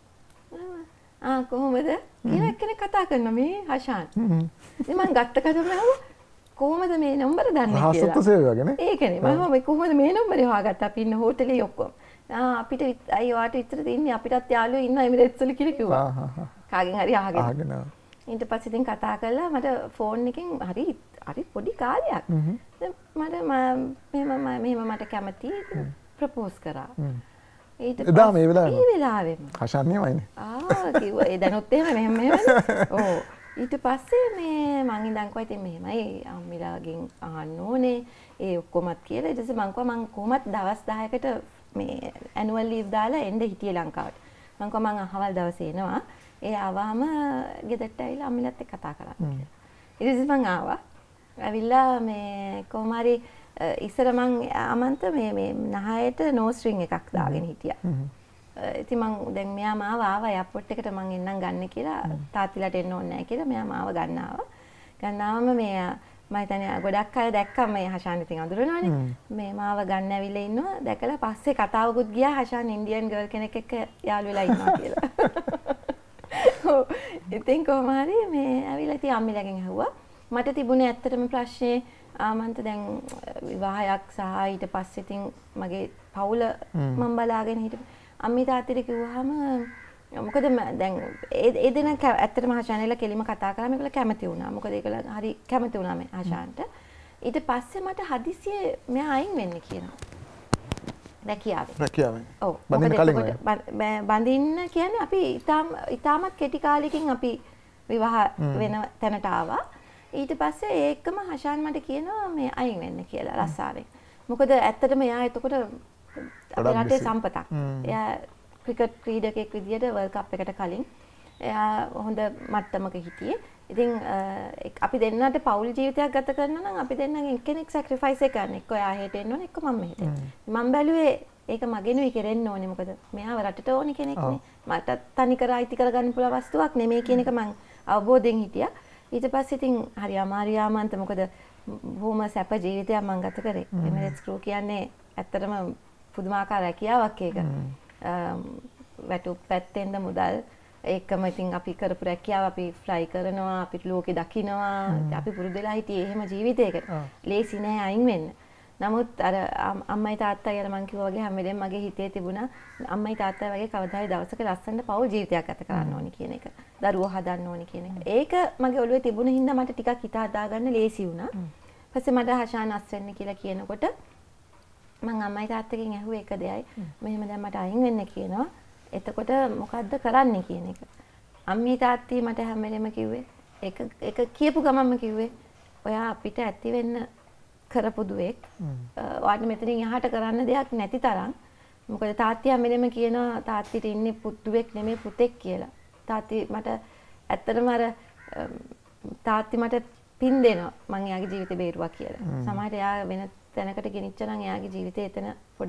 ආ කොහොමද? කියලා එක්කෙනෙක් කතා කරනවා මේ හෂාන්. ඉතින් මම ගත්ත කටම කොහොමද මේ නම්බර දන්නේ කියලා. හසුත්තු සේවය වගේ නේ? ඒකනේ. මම මේ කොහොමද මේ නම්බරේ හොයාගත්තා? අපි ඉන්න හෝටලේ ඔක්කොම. ආ අපිට අය වාට විතර තින්නේ අපිටත් යාළුවෝ ඉන්නවා එමිරේට්ස් වල කියලා කිව්වා. ආ හා හා. කාගෙන් හරි අහගෙන. අහගෙන. ඊට පස්සේ ඉතින් කතා කරලා මට ෆෝන් එකෙන් හරි හරි පොඩි කාලයක්. මට මෙහෙම මෙහෙම මට කැමති ප්‍රොපෝස් කරා. ඊට එදා මේ වෙලාවේ. මේ වෙලාවෙම. හෂාන් නියමයිනේ. ආ කිව්වා ඒ දැනුත් එහෙම මෙහෙම මෙහෙම. ඔව්. ඊට පස්සේ මේ මං ඉඳන් කිව්වා ඉතින් මෙහෙමයි අම්මිලාගෙන් අහන්න ඕනේ ඒ ඔක්කොමත් කියලා. ඊට පස්සේ මං කිව්වා මං කොහොමත් දවස් දහයකට මේ ඇනුවල් ලීව් දාලා එන්න හිටියේ ලංකාවට. මං කිව්වා මං අහවල් දවසේ එනවා. ඒ ආවම ගෙදරට ඇවිල්ලා අම්මිලත් එක්ක කතා කරා කියලා. ඊට පස්සේ මං ආවා. ඇවිල්ලා මේ කොහොම හරි ඉස්සර මං අමන්ත මේ මේ නහයට නෝ ස්ට්‍රින්ග් එකක් දාගෙන හිටියා. ඉතින් මං දැන් මෙයා මාව ආවා එයාපෝට් එකට මං එන්නම් ගන්න කියලා තාත්තිලාට එන්න ඕනේ නැහැ කියලා මෙයා මාව ගන්න ආවා. ගන්න ආවම මේ මම හිතන්නේ ගොඩක් අය දැක්කම මේ හෂාන් ඉතින් අඳුරනවානේ. මේ මාව ගන්න ඇවිල්ලා ඉන්නවා. දැකලා පස්සේ කතාවකුත් ගියා හෂාන් ඉන්දියන් ගර්ල් කෙනෙක් එක්ක යාළු වෙලා ඉන්නවා කියලා. ඉතින් කොහොම හරි මේ ඇවිල්ලා ඉතින් අම්මිලාගෙන් ඇහුවා. මට තිබුණේ ඇත්තටම ප්‍රශ්නේ ආමන්ත දැන් විවාහයක් සහ ඊට පස්සේ ඉතින් මගේ පවුල මම බලාගෙන හිටපු අම්මි තාත්තට කිව්වහම මොකද දැන් ඒ දෙන ඇත්තටම ආශානෙලා කෙලිම කතා කරා මේගොල්ලෝ කැමති වුණා. මොකද ඒගොල්ලෝ හරි කැමති වුණා මේ ආශාන්ට. ඊට පස්සේ මට හදිසියෙ මෙයා අයින් වෙන්න කියනවා. රැකියාවෙන්. රැකියාවෙන්. ඔව්. බඳින්න කලින් බඳින්න කියන්නේ අපි ඊටාම ඊටාමත් කෙටි කාලෙකින් අපි විවාහ වෙන තැනට ආවා. ඊට පස්සේ ඒකම හෂාන් මට කියනවා මේ අයින් වෙන්න කියලා රස්සාවෙන්. මොකද ඇත්තටම එයා එතකොට අපේ රටේ සම්පතක්. එයා ක්‍රිකට් ක්‍රීඩකයෙක් විදියට වර්ල්ඩ් කප් එකට කලින් එයා හොඳ මට්ටමක හිටියේ. ඉතින් අපි දෙන්නට පෞල් ජීවිතයක් ගත කරනවා නම් අපි දෙන්නගෙන් කෙනෙක් සැක්‍රිෆයිස් එක කරන්න. එක්ක එයා හෙට එන්න ඕනේ, එක්ක මම මෙහෙට එන්න. මම බැලුවේ ඒක මගෙනුයි කෙරෙන්න ඕනේ. මොකද මෙයාව රටට ඕනේ කෙනෙක් නේ. මට තනි කර අයිති කරගන්න පුළුවන් වස්තුවක් නෙමෙයි කියන එක මම අවබෝධයෙන් හිටියා. ඊට පස්සේ ඉතින් හරි අමාරු යාමන්ත මොකද බොහොම සැප ජීවිතයක් මම ගත කරේ. එමිරේට්ස් ක්‍රූ කියන්නේ ඇත්තටම පුදුමාකාර රැකියාවක් ඒක. වැටුප් පැත්තෙන්ද මුදල් ඒකම ඉතින් අපි කරපු රැකියාව අපි ෆ්ලයි කරනවා, අපිට ලෝකෙ දකින්නවා. අපි පුරුදු වෙලා හිටියේ එහෙම ජීවිතයකට. ලේසි නෑ අයින් වෙන්න. නමුත් අර අම්මයි තාත්තයි අර මං කිව්වා වගේ හැම වෙලේම මගේ හිතේ තිබුණා අම්මයි තාත්තයි වගේ කවදා හරි දවසක ලස්සනට පෞල් ජීවිතයක් ගත කරන්න ඕනි කියන එක. දරුවෝ හදන්න ඕනි කියන එක. ඒක මගේ ඔළුවේ තිබුණ හින්දා මට ටිකක් හිත හදාගන්න ලේසි වුණා. ඊපස්සේ මට හෂාන් අස් වෙන්න කියලා කියනකොට මං අම්මයි තාත්තගෙන් ඇහුවේ එක දෙයයි. මෙහෙම දැන් මට අයින් වෙන්න කියනවා. එතකොට මොකද්ද කරන්න කියන එක. අම්මී තාත්ති මට හැම වෙලේම කිව්වේ ඒක ඒක කියපු ගමන්ම කිව්වේ ඔයා අපිට ඇති වෙන්න කරපු දුවෙක්. ඔයාට මෙතනින් එහාට කරන්න දෙයක් නැති තරම්. මොකද තාත්ති හැම වෙලේම කියනවා තාත්තිට ඉන්නේ පුතුවෙක් නෙමෙයි පුතෙක් කියලා. තාත්ති මට ඇත්තටම අර තාත්ති මට පින් දෙනවා මං එයාගේ ජීවිතේ බේරුවා කියලා. සමහරට එයා වෙන තැනකට ගෙනිච්ච නම් එයාගේ ජීවිතේ එතන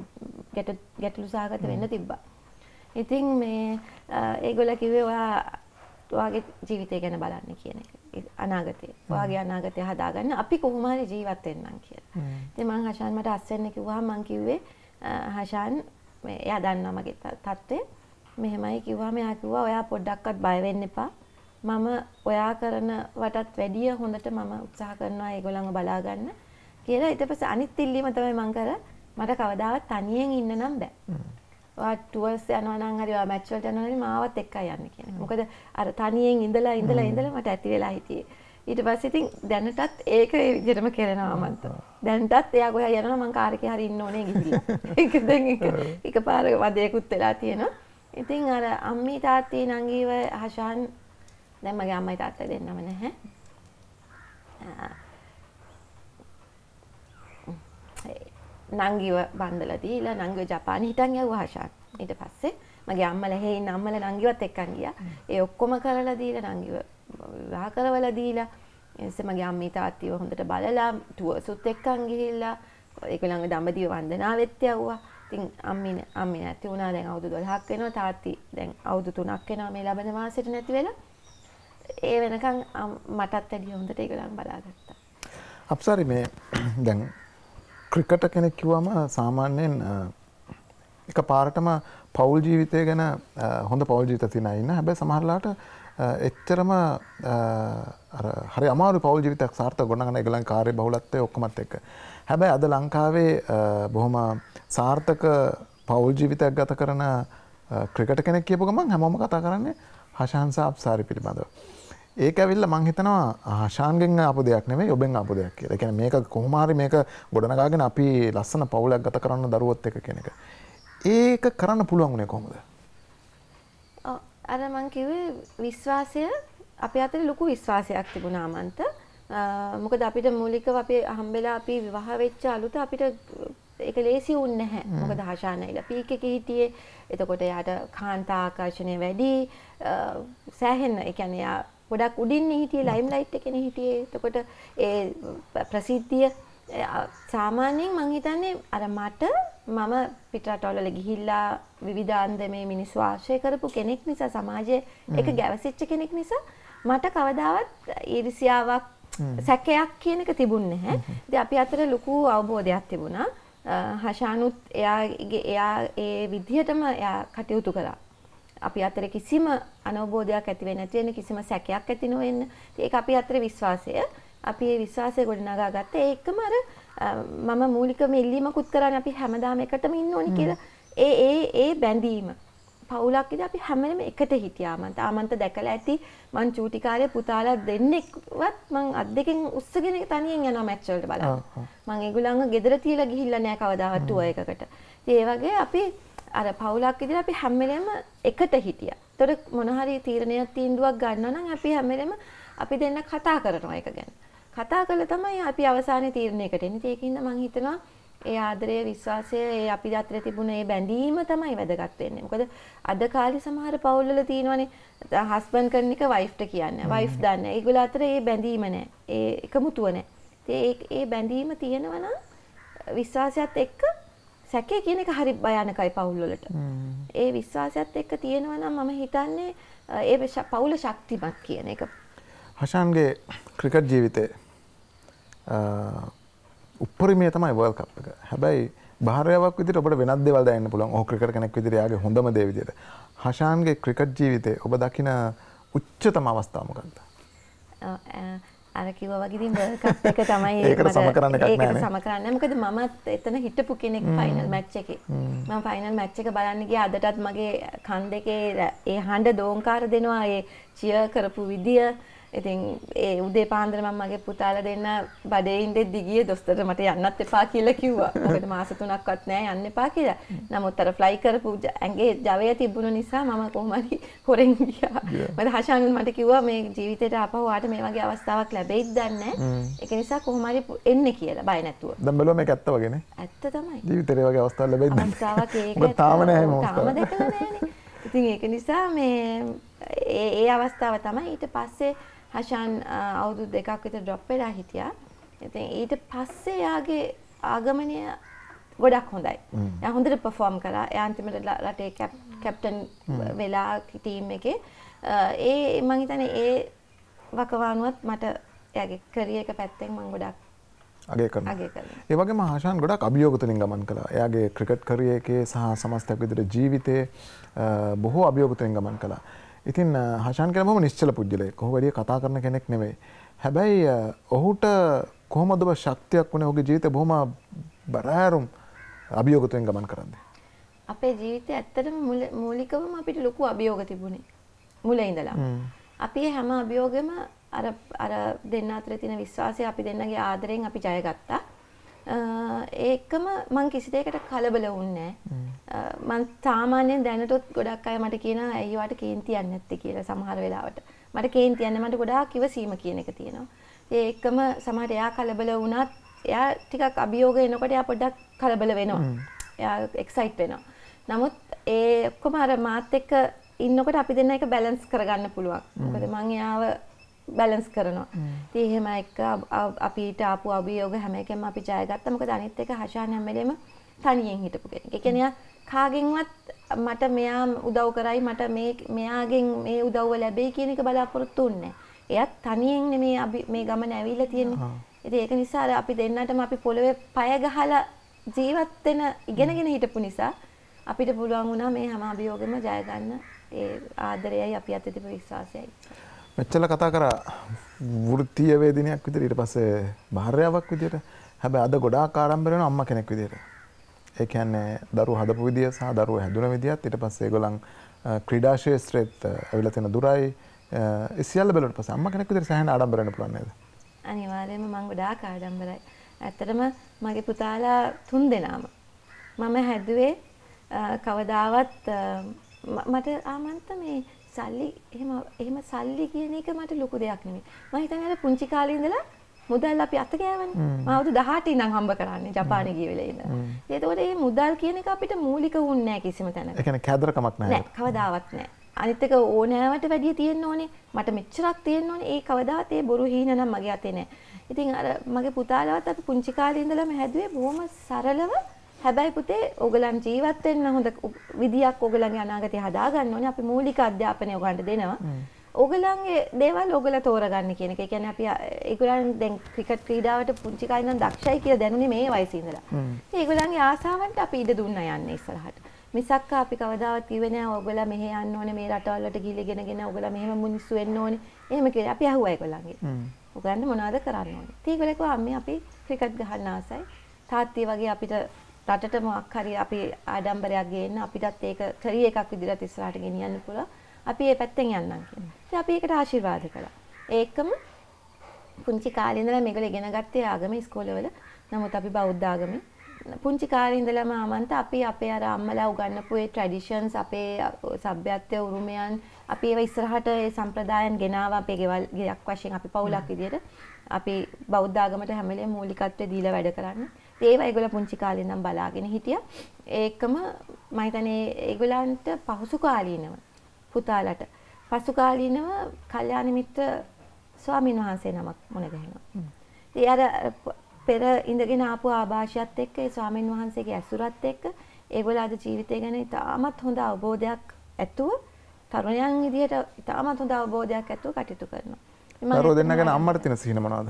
ගැටලු සහගත වෙන්න තිබ්බා. ඉතින් මේ ඒගොල්ලෝ කිව්වේ ඔයා ඔයාගේ ජීවිතය ගැන බලන්න කියන එක. අනාගතය. ඔයාගේ අනාගතය හදාගන්න අපි කොහොම හරි ජීවත් වෙන්නම් කියලා. ඉතින් මං හෂාන් මට අස් වෙන්න කිව්වහම මං කිව්වේ හෂාන් මේ එයා දන්නවා මගේ තත්ත්වය. මෙහෙමයි කිව්වම එයා කිව්වා ඔයා පොඩ්ඩක්වත් බය වෙන්න එපා. මම ඔයා කරන වටත් වැඩිය හොඳට මම උත්සාහ කරනවා ඒගොල්ලන්ව බලා ගන්න කියලා. ඊට පස්සේ අනිත් ඉල්ලීම තමයි මං කරා මට කවදාවත් තනියෙන් ඉන්න නම් බෑ. ඔයා ටුවර්ස් යනවා නම් හරි ඔයා මැච් වලට යනවා නම් මාවත් එක්කයි යන්න කියන. මොකද අර තනියෙන් ඉඳලා ඉඳලා ඉඳලා මට ඇති වෙලා හිටියේ. ඊට පස්සේ ඉතින් දැනටත් ඒක ඒ විදිහටම කරනවා මන්ත. දැනටත් එයා ගොයා යනවා මං කාර් එකේ හරි ඉන්න ඕනේ ගිහිල්ලා. ඒක දැන් එක එකපාරක වදයකුත් වෙලා තියෙනවා. ඉතින් අර අම්මී තාත්ති නංගීව හෂාන් දැන් මගේ අම්මයි තාත්තයි දෙන්නම නැහැ. නංගිව බන්දලා දීලා නංගිව ජපානයේ හිටන් යවුවා හෂාන්. ඊට පස්සේ මගේ අම්මලා හේ ඉන්න අම්මලා නංගිවත් එක්කන් ගියා. ඒ ඔක්කොම කරලා දීලා නංගිව විවාහ කරවලා දීලා ඊටසේ මගේ අම්මී තාත්තිව හොඳට බලලා ටුවර්ස්ුත් එක්කන් ගිහිල්ලා ඒගොල්ලන්ගේ දඹදිව වන්දනාවෙත් යවුවා. ඉතින් අම්මි අම්මි නැති වුණා දැන් අවුරුදු දොළහක් වෙනවා. තාත්ති දැන් අවුරුදු තුනක් වෙනවා මේ ලබන මාසෙට නැති වෙලා. ඒ වෙනකන් මටත් වැඩි හොඳට ඒගොල්ලන් බලාගත්තා. අප්සරි මේ දැන් ක්‍රිකට් කෙනෙක් කිව්වම සාමාන්‍යයෙන් එක පාරටම පෞල් ජීවිතය ගැන හොඳ පෞල් ජීවිත තියෙන අය ඉන්න. හැබැයි සමහරලාට එච්චරම අර හරි අමාරු පෞල් ජීවිතයක් සාර්ථක ගොඩනගන ඒගොල්ලන්ගේ කාර්ය බහුලත්වය ඔක්කොමත් එක්ක. හැබැයි අද ලංකාවේ බොහොම සාර්ථක පෞල් ජීවිතයක් ගත කරන ක්‍රිකට් කෙනෙක් කියපු ගමන් හැමෝම කතා කරන්නේ හෂාන් සහ අප්සාරි පිළිබඳව. ඒක ඇවිල්ලා මං හිතනවා හෂාන්ගෙන් ආපු දෙයක් නෙමෙයි ඔබෙන් ආපු දෙයක් කියලා. ඒ කියන්නේ මේක කොහොම හරි මේක ගොඩනගාගෙන අපි ලස්සන පවුලක් ගත කරන්න දරුවොත් එක කියන එක. ඒක කරන්න පුළුවන් උනේ කොහොමද? ඔව් අර මං කිව්වේ විශ්වාසය අපේ අතේ ලොකු විශ්වාසයක් තිබුණා මන්ත. මොකද අපිට මූලිකව අපි හම්බෙලා අපි විවාහ වෙච්ච අලුත අපිට ඒක ලේසි වුණේ නැහැ. මොකද හෂාන් ඇවිල්ලා පීක් එකේ හිටියේ. එතකොට එයාට කාන්තා ආකර්ෂණය වැඩි. සෑහෙන ඒ කියන්නේ යා ගොඩක් උඩින් හිටියේ ලයිම් ලයිට් එකේ හිටියේ. එතකොට ඒ ප්‍රසිද්ධිය සාමාන්‍යයෙන් මං හිතන්නේ අර මට මම පිටරටවල ගිහිල්ලා විවිධාන්දමේ මිනිස්සු ආශ්‍රය කරපු කෙනෙක් නිසා සමාජයේ එක ගැවසිච්ච කෙනෙක් නිසා මට කවදාවත් ඊර්ෂ්‍යාවක් සැකයක් කියන එක තිබුණේ නැහැ. ඉතින් අපි අතර ලොකු අවබෝධයක් තිබුණා. හෂානුත් එයාගේ එයා ඒ විදිහටම එයා කටයුතු කළා. අපි අතර කිසිම අනවබෝධයක් ඇති වෙන්නේ නැති වෙන කිසිම සැකයක් ඇති නොවෙන්න. ඒක අපි අතර විශ්වාසය. අපි ඒ විශ්වාසය ගොඩනගා ගත්තා. ඒකම අර මම මූලිකම ඉල්ලීමකුත් කරන්නේ අපි හැමදාම එකටම ඉන්න ඕනි කියලා. ඒ ඒ ඒ බැඳීම පවුලක් ඉතින් අපි හැම වෙලේම එකට හිටියා. මන්ට ආමන්ත දැකලා ඇති මං චූටි කාලේ පුතාලා දෙන්නෙක්වත් මං අත් දෙකෙන් උස්සගෙන තනියෙන් යනවා මැච් වලට බලන්න. මං ඒගොල්ලන්ව ගෙදර තියලා ගිහිල්ලා නෑ කවදාවත් ටුවර් එකකට. ඉතින් ඒ වගේ අපි අර පවුලක් ඉදිරිය අපි හැම වෙලේම එකට හිටියා. ඒතකොට මොන හරි තීරණයක් තීන්දුවක් ගන්නවා නම් අපි හැම වෙලේම අපි දෙන්න කතා කරනවා ඒක ගැන. කතා කළා තමයි අපි අවසානයේ තීරණයකට එන්නේ. ඒකින්ද මම හිතනවා ඒ ආදරය විශ්වාසය ඒ අපි අතර තිබුණ ඒ බැඳීම තමයි වැදගත් වෙන්නේ. මොකද අද කාලේ සමහර පවුල්වල තියෙනවනේ හස්බන්ඩ් කරන එක වයිෆ්ට කියන්නේ. වයිෆ් දන්නේ. ඒගොල්ලෝ අතර ඒ බැඳීම නැහැ. ඒ එකමුතුව නැහැ. ඒ ඒ බැඳීම තියෙනවා නම් විශ්වාසයත් එක්ක සැකේ කියන එක හරි භයානකයි පවුල් වලට. ඒ විශ්වාසයත් එක්ක තියෙනවා නම් මම හිතන්නේ ඒ පවුල ශක්තිමත් කියන එක. හෂාන්ගේ ක්‍රිකට් ජීවිතේ උපරිමය තමයි වර්ල්ඩ් කප් එක. හැබැයි භාර්යාවක් විදිහට ඔබට වෙනත් දේවල් දැනෙන්න පුළුවන්. ඔහු ක්‍රිකට් කෙනෙක් විදිහට යාගේ හොඳම දේ විදිහට. හෂාන්ගේ ක්‍රිකට් ජීවිතේ ඔබ දකින උච්චතම අවස්ථාව මොකක්ද? අර කිව්වා වගේ ඉතින් වර්ල්ඩ් කප් එක තමයි ඒකට සම කරන්න එකක් නැහැ. ඒකට සම කරන්න. මොකද මමත් එතන හිටපු කෙනෙක් ෆයිනල් මැච් එකේ. මම ෆයිනල් මැච් එක බලන්න ගියා. අදටත් මගේ කන් දෙකේ ඒ හඬ දෝංකාර දෙනවා. ඒ චියර් කරපු විදිය. ඉතින් ඒ උදේ පාන්දර මම මගේ පුතාලා දෙන්න බඩේ ඉඳෙද්දි ගියේ දොස්තරට මට යන්නත් එපා කියලා කිව්වා. මොකද මාස තුනක්වත් නෑ යන්න එපා කියලා. නමුත් අර ෆ්ලයි කරපු ඇඟේ ජවය තිබුණ නිසා මම කොහොම හරි හොරෙන් ගියා. මට හෂාන් මට කිව්වා මේ ජීවිතේට ආපහු ආට මේ වගේ අවස්ථාවක් ලැබෙයිද දන්නේ නෑ. ඒක නිසා කොහොම හරි එන්න කියලා බය නැතුව. දැන් බලුවා මේක ඇත්ත වගේනේ. ඇත්ත තමයි. ජීවිතේ වගේ අවස්ථාවක් ලැබෙයිද? අවස්ථාවක් ඒක. මොකද තාම නෑ මේ අවස්ථාව. තාම දැකලා නෑනේ. ඉතින් ඒක නිසා මේ ඒ ඒ අවස්ථාව තමයි ඊට පස්සේ හෂාන් අවුරුදු දෙකක් විතර ඩ්‍රොප් වෙලා හිටියා. ඉතින් ඊට පස්සේ යාගේ ආගමනය ගොඩක් හොඳයි. එයා හොඳට perform කරා. එයා අන්තිමට රටේ කැප්ටන් වෙලා ටීම් එකේ. ඒ මම හිතන්නේ ඒ වකවානුවත් මට එයාගේ කැරියර් එක පැත්තෙන් මම ගොඩක් අගය කරනවා. අගය කරනවා. ඒ වගේම හෂාන් ගොඩක් අභියෝග තුලින් ගමන් කළා. එයාගේ ක්‍රිකට් කැරියර් එකේ සහ සමස්තයක් විදිහට ජීවිතේ බොහෝ අභියෝග තුලින් ගමන් කළා. ඉතින් හෂාන් කියන බොහොම නිශ්චල පුද්ගලයෙක්. ඔහු වැඩි කතා කරන කෙනෙක් නෙවෙයි. හැබැයි ඔහුට කොහොමද ඔබ ශක්තියක් වුණේ ඔහුගේ ජීවිතේ බොහොම බරෑරුම් අභියෝග තුලින් ගමන් කරන්නේ? අපේ ජීවිතේ ඇත්තටම මූලිකවම අපිට ලොකු අභියෝග තිබුණේ. මුල ඉඳලා. අපි හැම අභියෝගෙම අර අර දෙන්න අතර තියෙන විශ්වාසය අපි දෙන්නගේ ආදරෙන් අපි ජය ගත්තා. ඒකම මං කිසි දෙයකට කලබල වුණේ නැහැ. මං සාමාන්‍යයෙන් දැනටත් ගොඩක් අය මට කියනවා ඇයි ඔයාට කේන්තියක් නැත්තේ කියලා සමහර වෙලාවට. මට කේන්තියක් නැහැ. මට ගොඩාක් ඉවසීම කියන එක තියෙනවා. ඒකම සමහර එයා කලබල වුණත් එයා ටිකක් අභියෝග එනකොට එයා පොඩ්ඩක් කලබල වෙනවා. එයා එක්සයිට් වෙනවා. නමුත් ඒ ඔක්කොම අර මාත් එක්ක ඉන්නකොට අපි දෙන්න එක බැලන්ස් කරගන්න පුළුවන්. මොකද මං එයාව බැලන්ස් කරනවා. ඉතින් එහෙම එක අපිට ආපු අභියෝග හැම එකෙම අපි ජය ගත්තා. මොකද අනිත් එක හෂාන් හැම වෙලේම තනියෙන් හිටපු කෙනෙක්. ඒ කියන්නේ කාගෙන්වත් මට මෙයා උදව් කරයි මට මේ මෙයාගෙන් මේ උදව්ව ලැබෙයි කියන එක බලාපොරොත්තු වෙන්නේ නැහැ. එයාත් තනියෙන් නෙමේ මේ ගමන ඇවිල්ලා තියෙන්නේ. ඉතින් ඒක නිසා අර අපි දෙන්නටම අපි පොළවේ පය ගහලා ජීවත් වෙන ඉගෙනගෙන හිටපු නිසා අපිට පුළුවන් වුණා මේ හැම අභියෝගෙම ජය ගන්න. ඒ ආදරයයි අපි අතේ තිබු විශ්වාසයයි. මෙච්චර කතා කරා වෘත්තීය වේදිනියක් විදිහට ඊට පස්සේ භාර්යාවක් විදිහට. හැබැයි අද ගොඩාක් ආරම්භ වෙන අම්මා කෙනෙක් විදිහට. ඒ කියන්නේ දරුවෝ හදපු විදිය සහ දරුවෝ හැදුන විදියත් ඊට පස්සේ ඒගොල්ලන් ක්‍රීඩා ශාස්ත්‍රයේත් ඇවිල්ලා තියෙන දුරයි ඒ සියල්ල බලුවට පස්සේ අම්මා කෙනෙක් විදිහට සෑහෙන ආඩම්බර වෙන්න පුළුවන් නේද? අනිවාර්යයෙන්ම මම ගොඩාක් ආඩම්බරයි. ඇත්තටම මගේ පුතාලා තුන් දෙනාම මම හැදුවේ කවදාවත් මට ආමන්ත මේ සල්ලි එහෙම එහෙම සල්ලි කියන එක මට ලොකු දෙයක් නෙමෙයි. මම හිතන්නේ අර පුංචි කාලේ ඉඳලා මුදල් අපි අත ගෑවනේ. මම අවුරුදු දහඅට ඉඳන් හම්බ කරන්නේ ජපානයේ ගිය වෙලේ ඉඳන්. ඒකෝට මේ මුදල් කියන එක අපිට මූලික වුණේ නැහැ කිසිම තැනක. ඒ කියන්නේ කෑදරකමක් නැහැ. නෑ කවදාවත් නෑ. අනිත් එක ඕනෑවට වැඩිය තියෙන්න ඕනේ. මට මෙච්චරක් තියෙන්න ඕනේ. ඒ කවදාවත් ඒ බොරු හීන නම් මගේ අතේ නෑ. ඉතින් අර මගේ පුතාලවත් අපි පුංචි කාලේ ඉඳලම හැදුවේ බොහොම සරලව. හැබැයි පුතේ ඕගලන් ජීවත් වෙන්න හොඳ විදියක් ඕගලන්ගේ අනාගතය හදා ගන්න ඕනේ. අපි මූලික අධ්‍යාපනය ඔයගලන්ට දෙනවා. ඕගලන්ගේ දේවල් ඕගල තෝරගන්න කියන එක. ඒ කියන්නේ අපි ඒගොල්ලන් දැන් ක්‍රිකට් ක්‍රීඩාවට පුංචි කාලේ ඉඳන් දක්ෂයි කියලා දැනුනේ මේ වයසේ ඉඳලා. ඒගොල්ලන්ගේ ආසාවන්ට අපි ඉඩ දුන්නා යන්නේ ඉස්සරහට. මිසක් අපි කවදාවත් කිව්වේ නෑ ඔයගොල්ලෝ මෙහෙ යන්න ඕනේ මේ රටවල් වලට ගිහිල්ලා ඉගෙනගෙන ඔයගොල්ලෝ මෙහෙම මිනිස්සු වෙන්න ඕනේ. එහෙම කියලා අපි අහුවා ඒගොල්ලන්ගේ. ඔයගොල්ලන්ට මොනවද කරන්න ඕනේ? ඉතින් ඒගොල්ලෝ කිව්වා අම්මේ අපි ක්‍රිකට් ගහන්න ආසයි. තාත්ති වගේ අපිට රටට මොකක් හරි අපි ආඩම්බරයක් ගේන්න අපිටත් ඒක කැරියර් එකක් විදිහට ඉස්සරහට ගෙනියන්න පුළුවන්. අපි මේ පැත්තෙන් යන්නම් කියලා. ඉතින් අපි ඒකට ආශිර්වාද කළා. ඒකම පුංචි කාලේ ඉඳලා මේගොල්ලෝ ඉගෙන ගත්තේ ආගම ඉස්කෝලවල. නමුත් අපි බෞද්ධ ආගමේ පුංචි කාලේ ඉඳලම ආමන්ත අපි අපේ අර අම්මලා උගන්වපු ඒ ට්‍රැඩිෂන්ස් අපේ සભ્યත්වයේ උරුමයන් අපි ඒව ඉස්සරහට ඒ සම්ප්‍රදායන් ගෙනාවා අපේ ගෙවල් ගයක් වශයෙන් අපි පවුලක් විදියට අපි බෞද්ධ ආගමට හැම වෙලේම මූලිකත්වය දීලා වැඩ කරන්නේ. ඒව ඒගොල්ලෝ පුංචි කාලේ ඉඳන් බලාගෙන හිටියා. ඒකම මම හිතන්නේ ඒගොල්ලන්ට පහසු කාලීනව පුතාලට පසු කාලීනව කල්යාණ මිත්‍ර ස්වාමීන් වහන්සේ නමක් මුණ ගැහෙනවා. ඒ අර පෙර ඉඳගෙන ආපු ආభాෂයත් එක්ක ඒ ස්වාමීන් වහන්සේගේ ඇසුරත් එක්ක ඒගොල්ලෝ අද ජීවිතය ගැන ඉතාමත් හොඳ අවබෝධයක් ඇතුව තරුණයන් විදිහට ඉතාමත් හොඳ අවබෝධයක් ඇතුව කටයුතු කරනවා. දරුවෝ දෙන්න ගැන අම්මට තියෙන සිහින මොනවද?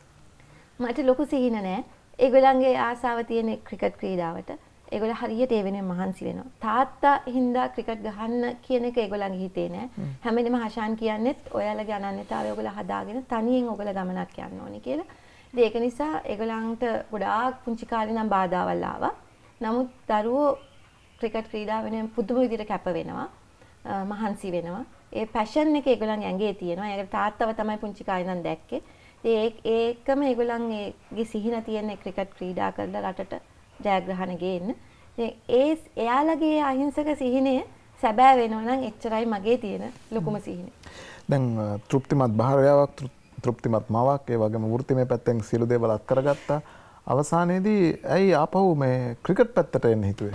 මට ලොකු සිහින නෑ. ඒගොල්ලන්ගේ ආසාව තියෙන ක්‍රිකට් ක්‍රීඩාවට. ඒගොල්ලෝ හරියට ඒ වෙනුවෙන් මහන්සි වෙනවා. තාත්තා හින්දා ක්‍රිකට් ගහන්න කියන එක ඒගොල්ලන්ගේ හිතේ නෑ. හැම වෙලෙම හෂාන් කියන්නේත් ඔයාලගේ අනන්‍යතාවය ඔයගොල්ලෝ හදාගෙන තනියෙන් ඔයගොල්ලෝ ගමනක් යන්න ඕනේ කියලා. ඒක නිසා ඒගොල්ලන්ට ගොඩාක් පුංචි කාලේ නම් බාධාවල් ආවා. නමුත් දරුවෝ ක්‍රිකට් ක්‍රීඩාව වෙනුවෙන් පුදුම විදිහට කැප වෙනවා. මහන්සි වෙනවා. ඒ පැෂන් එක ඒගොල්ලන් ඇඟේ තියෙනවා. ඒකට තාත්තව තමයි පුංචි කාලේ ඉඳන් දැක්කේ. ඒ ඒකම ඒගොල්ලන්ගේ සිහින තියෙන ක්‍රිකට් ක්‍රීඩා කරලා රටට ජයග්‍රහණ ගේන්න. ඒ එයාලගේ අහිංසක සිහිනය සැබෑ වෙනවා නම් එච්චරයි මගේ තියෙන ලොකුම සිහිනය. දැන් තෘප්තිමත් භාර්යාවක් තෘප්තිමත් මවක් ඒ වගේම වෘත්තිමය පැත්තෙන් සියලු දේවල් අත් කරගත්තා. අවසානයේදී ඇයි ආපහු මේ ක්‍රිකට් පැත්තට එන්න හිතුවේ?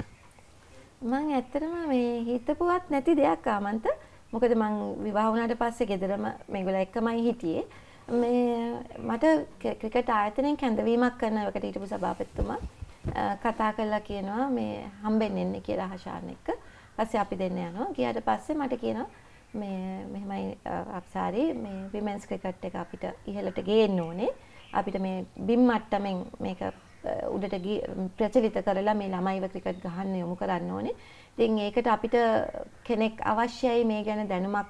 මම ඇත්තටම මේ හිතපුවත් නැති දෙයක් ආමන්ත. මොකද මං විවාහ වුණාට පස්සේ ගෙදරම මේගොල්ලෝ එක්කමයි හිටියේ. මේ මට ක්‍රිකට් ආයතනයෙන් කැඳවීමක් කරන එකට හිටපු සභාපතිතුමා කතා කරලා කියනවා මේ හම්බෙන්න එන්න කියලා හෂාන් එක්ක. ඊපස්සේ අපි දෙන්න යනවා. ගියාට පස්සේ මට කියනවා මේ මෙහෙමයි අප්සාරි මේ විමෙන්ස් ක්‍රිකට් එක අපිට ඉහළට ගේන්න ඕනේ. අපිට මේ බිම් මට්ටමින් මේක උඩට ප්‍රචලිත කරලා මේ ළමයිව ක්‍රිකට් ගහන්න යොමු කරන්න ඕනේ. ඉතින් ඒකට අපිට කෙනෙක් අවශ්‍යයි මේ ගැන දැනුමක්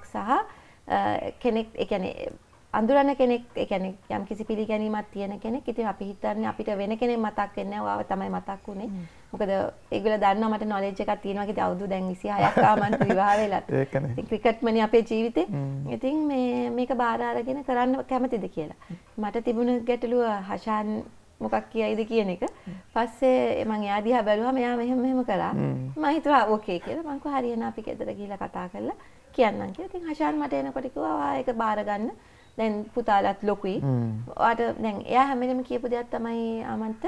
සහ කෙනෙක් ඒ කියන්නේ අඳුරන කෙනෙක් ඒ කියන්නේ යම් කිසි පිළිගැනීමක් තියෙන කෙනෙක්. ඉතින් අපි හිතන්නේ අපිට වෙන කෙනෙක් මතක් වෙන්නේ නැහැ. ඔයාව තමයි මතක් වුනේ. මොකද ඒගොල්ලෝ දන්නවා මට නොලෙජ් එකක් තියෙනවා කියලා අවුරුදු දැන් විසිහයක් ආමන්ත විවාහ වෙලත්. ඒකනේ. ඉතින් ක්‍රිකට්මනේ අපේ ජීවිතේ. ඉතින් මේ මේක බාර අරගෙන කරන්න කැමතිද කියලා. මට තිබුණ ගැටලුව හෂාන් මොකක් කියයිද කියන එක. පස්සේ මම එයා දිහා බැලුවා මෙයා මෙහෙම මෙහෙම කරා. මම හිතුවා ඕකේ කියලා. මම කිව්වා හරියන අපි ගෙදර ගිහිල්ලා කතා කරලා කියන්නම් කියලා. ඉතින් හෂාන් මට එනකොට කිව්වා ඒක බාර ගන්න. දැන් පුතාලත් ලොකුයි. ඔයාට දැන් එයා හැම වෙලෙම කියපු දෙයක් තමයි ආමන්ත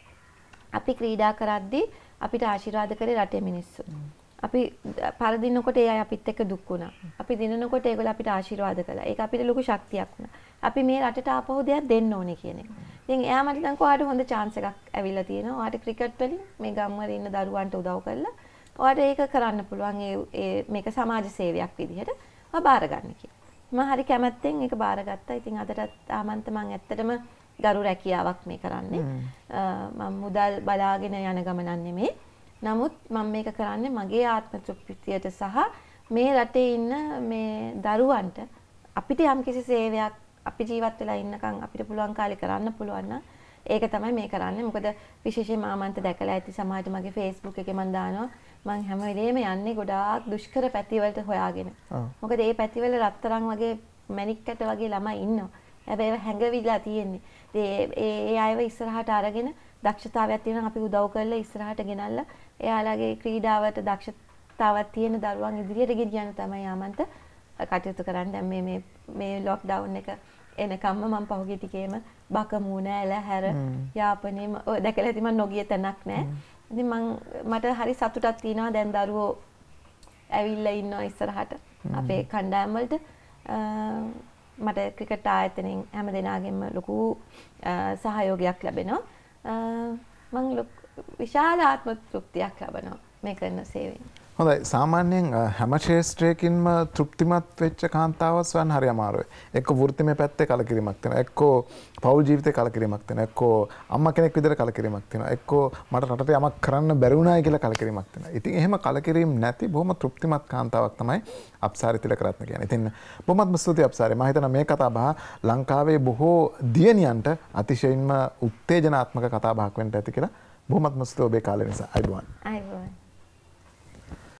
අපි ක්‍රීඩා කරද්දී අපිට ආශිර්වාද කරේ රටේ මිනිස්සු. අපි පරදිනකොට ඒ අය අපිත් එක්ක දුක් වුණා. අපි දිනනකොට ඒගොල්ලෝ අපිට ආශිර්වාද කළා. ඒක අපිට ලොකු ශක්තියක් වුණා. අපි මේ රටට ආපහු දෙයක් දෙන්න ඕනේ කියන එක. ඉතින් එයා මට දැන් කොහාට හොඳ chance එකක් ඇවිල්ලා තියෙනවා. ඔයාට ක්‍රිකට් වලින් මේ ගම්වල ඉන්න දරුවන්ට උදව් කරලා ඔයාට ඒක කරන්න පුළුවන් ඒ මේක සමාජ සේවයක් විදිහට ඔයා බාර ගන්න කියලා. මම හරි කැමැත්තෙන් ඒක බාරගත්තා. ඉතින් අදටත් ආමන්ත මම ඇත්තටම ගරු රැකියාවක් මේ කරන්නේ. මම මුදල් බලාගෙන යන ගමනක් නෙමෙයි. නමුත් මම මේක කරන්නේ මගේ ආත්ම තෘප්තියට සහ මේ රටේ ඉන්න මේ දරුවන්ට අපිට යම් කිසි සේවයක් අපි ජීවත් වෙලා ඉන්නකම් අපිට පුළුවන් කාලේ කරන්න පුළුවන් නම් ඒක තමයි මේ කරන්නේ. මොකද විශේෂයෙන්ම ආමන්ත දැකලා ඇති සමහරට මගේ Facebook එකේ මම දානවා මම හැම වෙලේම යන්නේ ගොඩාක් දුෂ්කර පැතිවලට හොයාගෙන. මොකද මේ පැතිවල රත්තරන් වගේ මැණික් කැට වගේ ළමයි ඉන්නවා. හැබැයි ඒවා හැංගවිලා තියෙන්නේ. ඒ ඒ අයව ඉස්සරහට අරගෙන දක්ෂතාවයක් තියෙනවා අපි උදව් කරලා ඉස්සරහට ගෙනල්ලා එයාලගේ ක්‍රීඩාවට දක්ෂතාවක් තියෙන දරුවන් ඉදිරියට ගෙනියන්න තමයි ආමන්ත කටයුතු කරන්නේ. දැන් මේ මේ මේ ලොක්ඩවුන් එක එනකම්ම මම පහුගිය ටිකේම බකමූණ ඇලහැර යාපනයේම දැකලා ඇති මම නොගිය තැනක් නැහැ. ඉතින් මම මට හරි සතුටක් තියෙනවා දැන් දරුවෝ ඇවිල්ලා ඉන්නවා ඉස්සරහට අපේ කණ්ඩායම් වලට. මට ක්‍රිකට් ආයතනයෙන් හැම දෙනාගෙන්ම ලොකු සහයෝගයක් ලැබෙනවා. මම විශාල ආත්ම තෘප්තියක් ලබනවා මේ කරන සේවයෙන්. හොඳයි සාමාන්‍යයෙන් හැම ශේෂ්ත්‍රයකින්ම තෘප්තිමත් වෙච්ච කාන්තාවක් සොයන්න හරි අමාරුයි. එක්ක වෘත්තිමය පැත්තේ කලකිරීමක් තියෙනවා. එක්කෝ පෞල් ජීවිතේ කලකිරීමක් තියෙනවා. එක්කෝ අම්මා කෙනෙක් විදිහට කලකිරීමක් තියෙනවා. එක්කෝ මට රටට යමක් කරන්න බැරි වුණායි කියලා කලකිරීමක් තියෙනවා. ඉතින් එහෙම කලකිරීම නැති බොහොම තෘප්තිමත් කාන්තාවක් තමයි අප්සාරි තිලකරත්න කියන්නේ. ඉතින් බොහොමත්ම ස්තුතියි අප්සාරි. මම හිතනවා මේ කතා බහ ලංකාවේ බොහෝ දියණියන්ට අතිශයින්ම උත්තේජනාත්මක කතා බහක් වෙන්න ඇති කියලා. බොහොමත්ම ස්තුතියි ඔබේ කාලය නිසා. අයිබෝන්.